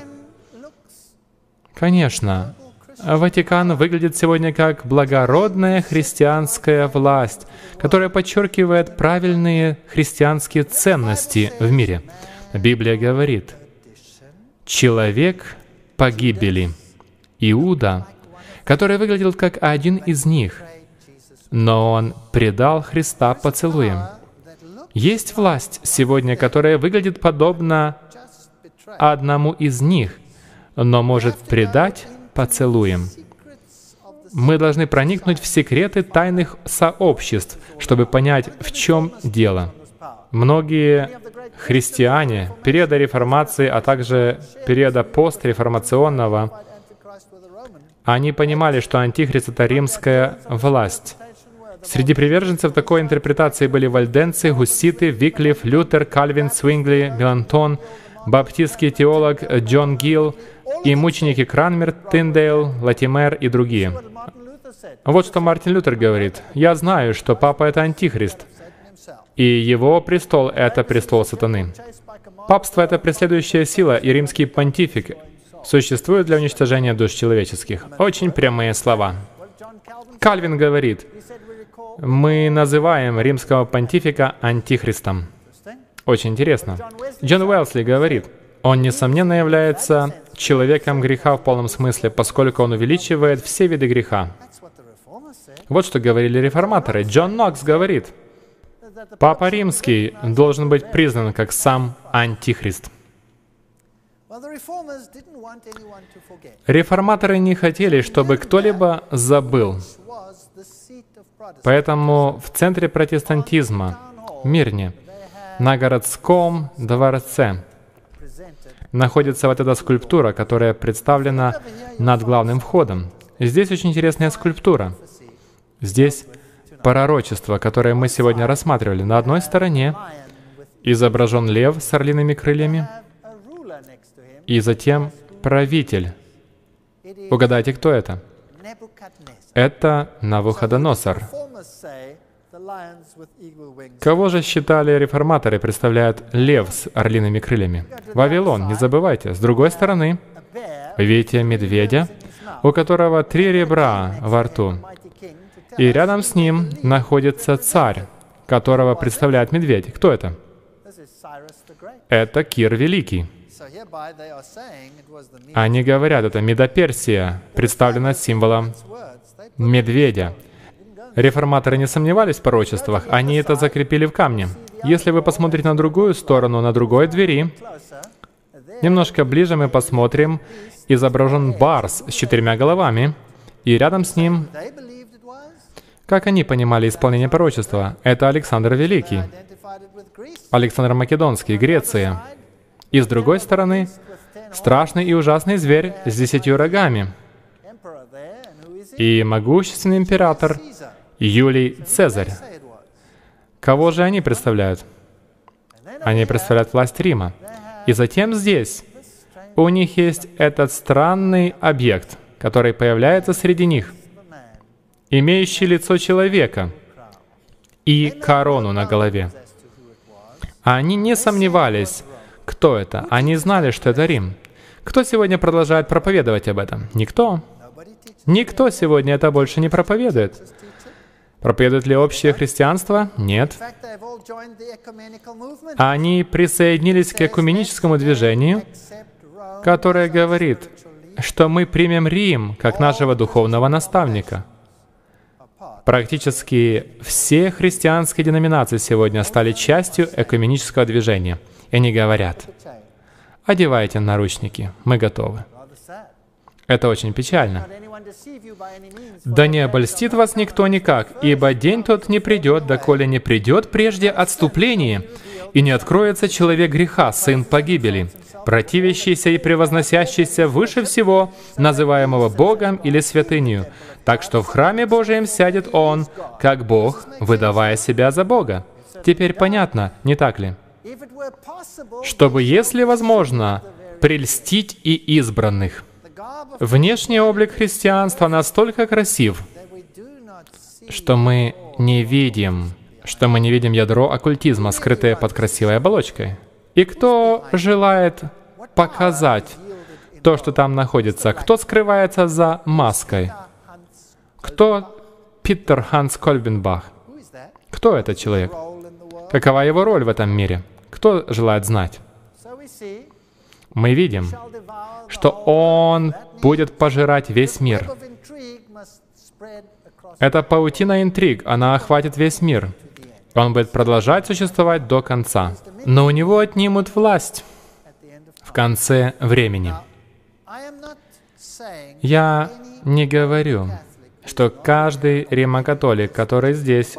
Конечно. Ватикан выглядит сегодня как благородная христианская власть, которая подчеркивает правильные христианские ценности в мире. Библия говорит: человек погибели, Иуда, который выглядел как один из них, но он предал Христа поцелуем. Есть власть сегодня, которая выглядит подобно одному из них, но может предать поцелуем. Мы должны проникнуть в секреты тайных сообществ, чтобы понять, в чем дело. Многие христиане периода реформации, а также периода постреформационного, они понимали, что Антихрист — это римская власть. Среди приверженцев такой интерпретации были вальденцы, гусситы, Виклиф, Лютер, Кальвин, Свингли, Меланхтон, баптистский теолог Джон Гилл и мученики Кранмер, Тиндейл, Латимер и другие. Вот что Мартин Лютер говорит: «Я знаю, что Папа — это Антихрист, и его престол — это престол сатаны. Папство — это преследующая сила, и римский понтифик существует для уничтожения душ человеческих». Очень прямые слова. Кальвин говорит: «Мы называем римского понтифика Антихристом». Очень интересно. Джон Уэлсли говорит, он, несомненно, является человеком греха в полном смысле, поскольку он увеличивает все виды греха. Вот что говорили реформаторы. Джон Нокс говорит, Папа Римский должен быть признан как сам Антихрист. Реформаторы не хотели, чтобы кто-либо забыл. Поэтому в центре протестантизма, в Мирне, на городском дворце, находится вот эта скульптура, которая представлена над главным входом. Здесь очень интересная скульптура. Здесь пророчество, которое мы сегодня рассматривали. На одной стороне изображен лев с орлиными крыльями, и затем правитель. Угадайте, кто это? Это Навуходоносор. Кого же считали реформаторы, представляют лев с орлиными крыльями? Вавилон, не забывайте. С другой стороны, вы видите медведя, у которого три ребра во рту. И рядом с ним находится царь, которого представляет медведь. Кто это? Это Кир Великий. Они говорят, это Медоперсия, представлена символом медведя. Реформаторы не сомневались в пророчествах, они это закрепили в камне. Если вы посмотрите на другую сторону, на другой двери, немножко ближе мы посмотрим, изображен барс с четырьмя головами, и рядом с ним, как они понимали исполнение пророчества, это Александр Великий, Александр Македонский, Греция. И с другой стороны, страшный и ужасный зверь с десятью рогами. И могущественный император Юлий Цезарь. Кого же они представляют? Они представляют власть Рима. И затем здесь у них есть этот странный объект, который появляется среди них, имеющий лицо человека и корону на голове. Они не сомневались, кто это. Они знали, что это Рим. Кто сегодня продолжает проповедовать об этом? Никто. Никто сегодня это больше не проповедует. Проповедует ли общее христианство? Нет. Они присоединились к экуменическому движению, которое говорит, что мы примем Рим как нашего духовного наставника. Практически все христианские деноминации сегодня стали частью экуменического движения. И они говорят, одевайте наручники, мы готовы. Это очень печально. Да не обольстит вас никто никак, ибо день тот не придет, доколе не придет прежде отступление, и не откроется человек греха, сын погибели, противящийся и превозносящийся выше всего, называемого Богом или святынью. Так что в храме Божием сядет он, как Бог, выдавая себя за Бога. Теперь понятно, не так ли? Чтобы, если возможно, прельстить и избранных. Внешний облик христианства настолько красив, что мы не видим, что мы не видим ядро оккультизма, скрытое под красивой оболочкой. И кто желает показать то, что там находится? Кто скрывается за маской? Кто Питер Ханс Кольбенбах? Кто этот человек? Какова его роль в этом мире? Кто желает знать? Мы видим, что он будет пожирать весь мир. Эта паутина интриг, она охватит весь мир. Он будет продолжать существовать до конца. Но у него отнимут власть в конце времени. Я не говорю, что каждый римокатолик, который здесь,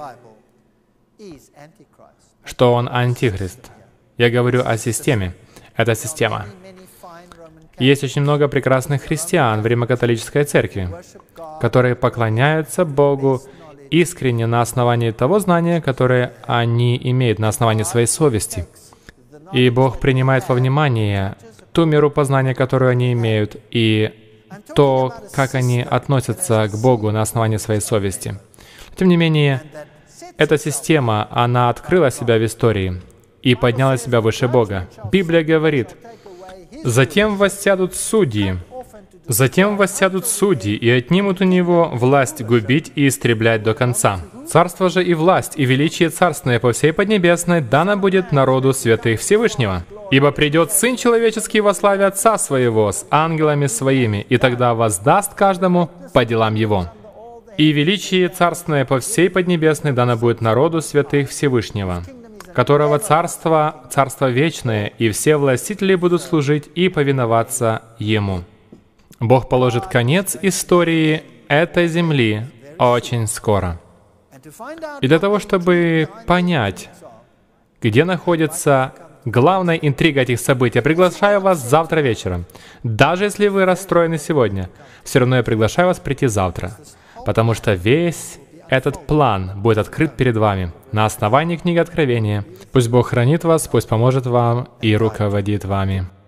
что он антихрист. Я говорю о системе. Это система. Есть очень много прекрасных христиан в Римо-католической церкви, которые поклоняются Богу искренне на основании того знания, которое они имеют, на основании своей совести. И Бог принимает во внимание ту меру познания, которую они имеют, и то, как они относятся к Богу на основании своей совести. Тем не менее, эта система, она открыла себя в истории и подняла себя выше Бога. Библия говорит, «Затем воссядут судьи Затем воссядут судьи и отнимут у него власть губить и истреблять до конца. Царство же и власть, и величие царственное по всей Поднебесной дано будет народу святых Всевышнего. Ибо придет Сын Человеческий во славе Отца Своего с ангелами Своими, и тогда воздаст каждому по делам Его. И величие царственное по всей Поднебесной дано будет народу святых Всевышнего, которого царство, царство вечное, и все властители будут служить и повиноваться Ему. Бог положит конец истории этой земли очень скоро. И для того, чтобы понять, где находится главная интрига этих событий, я приглашаю вас завтра вечером. Даже если вы расстроены сегодня, все равно я приглашаю вас прийти завтра, потому что весь этот план будет открыт перед вами на основании книги Откровения. Пусть Бог хранит вас, пусть поможет вам и руководит вами.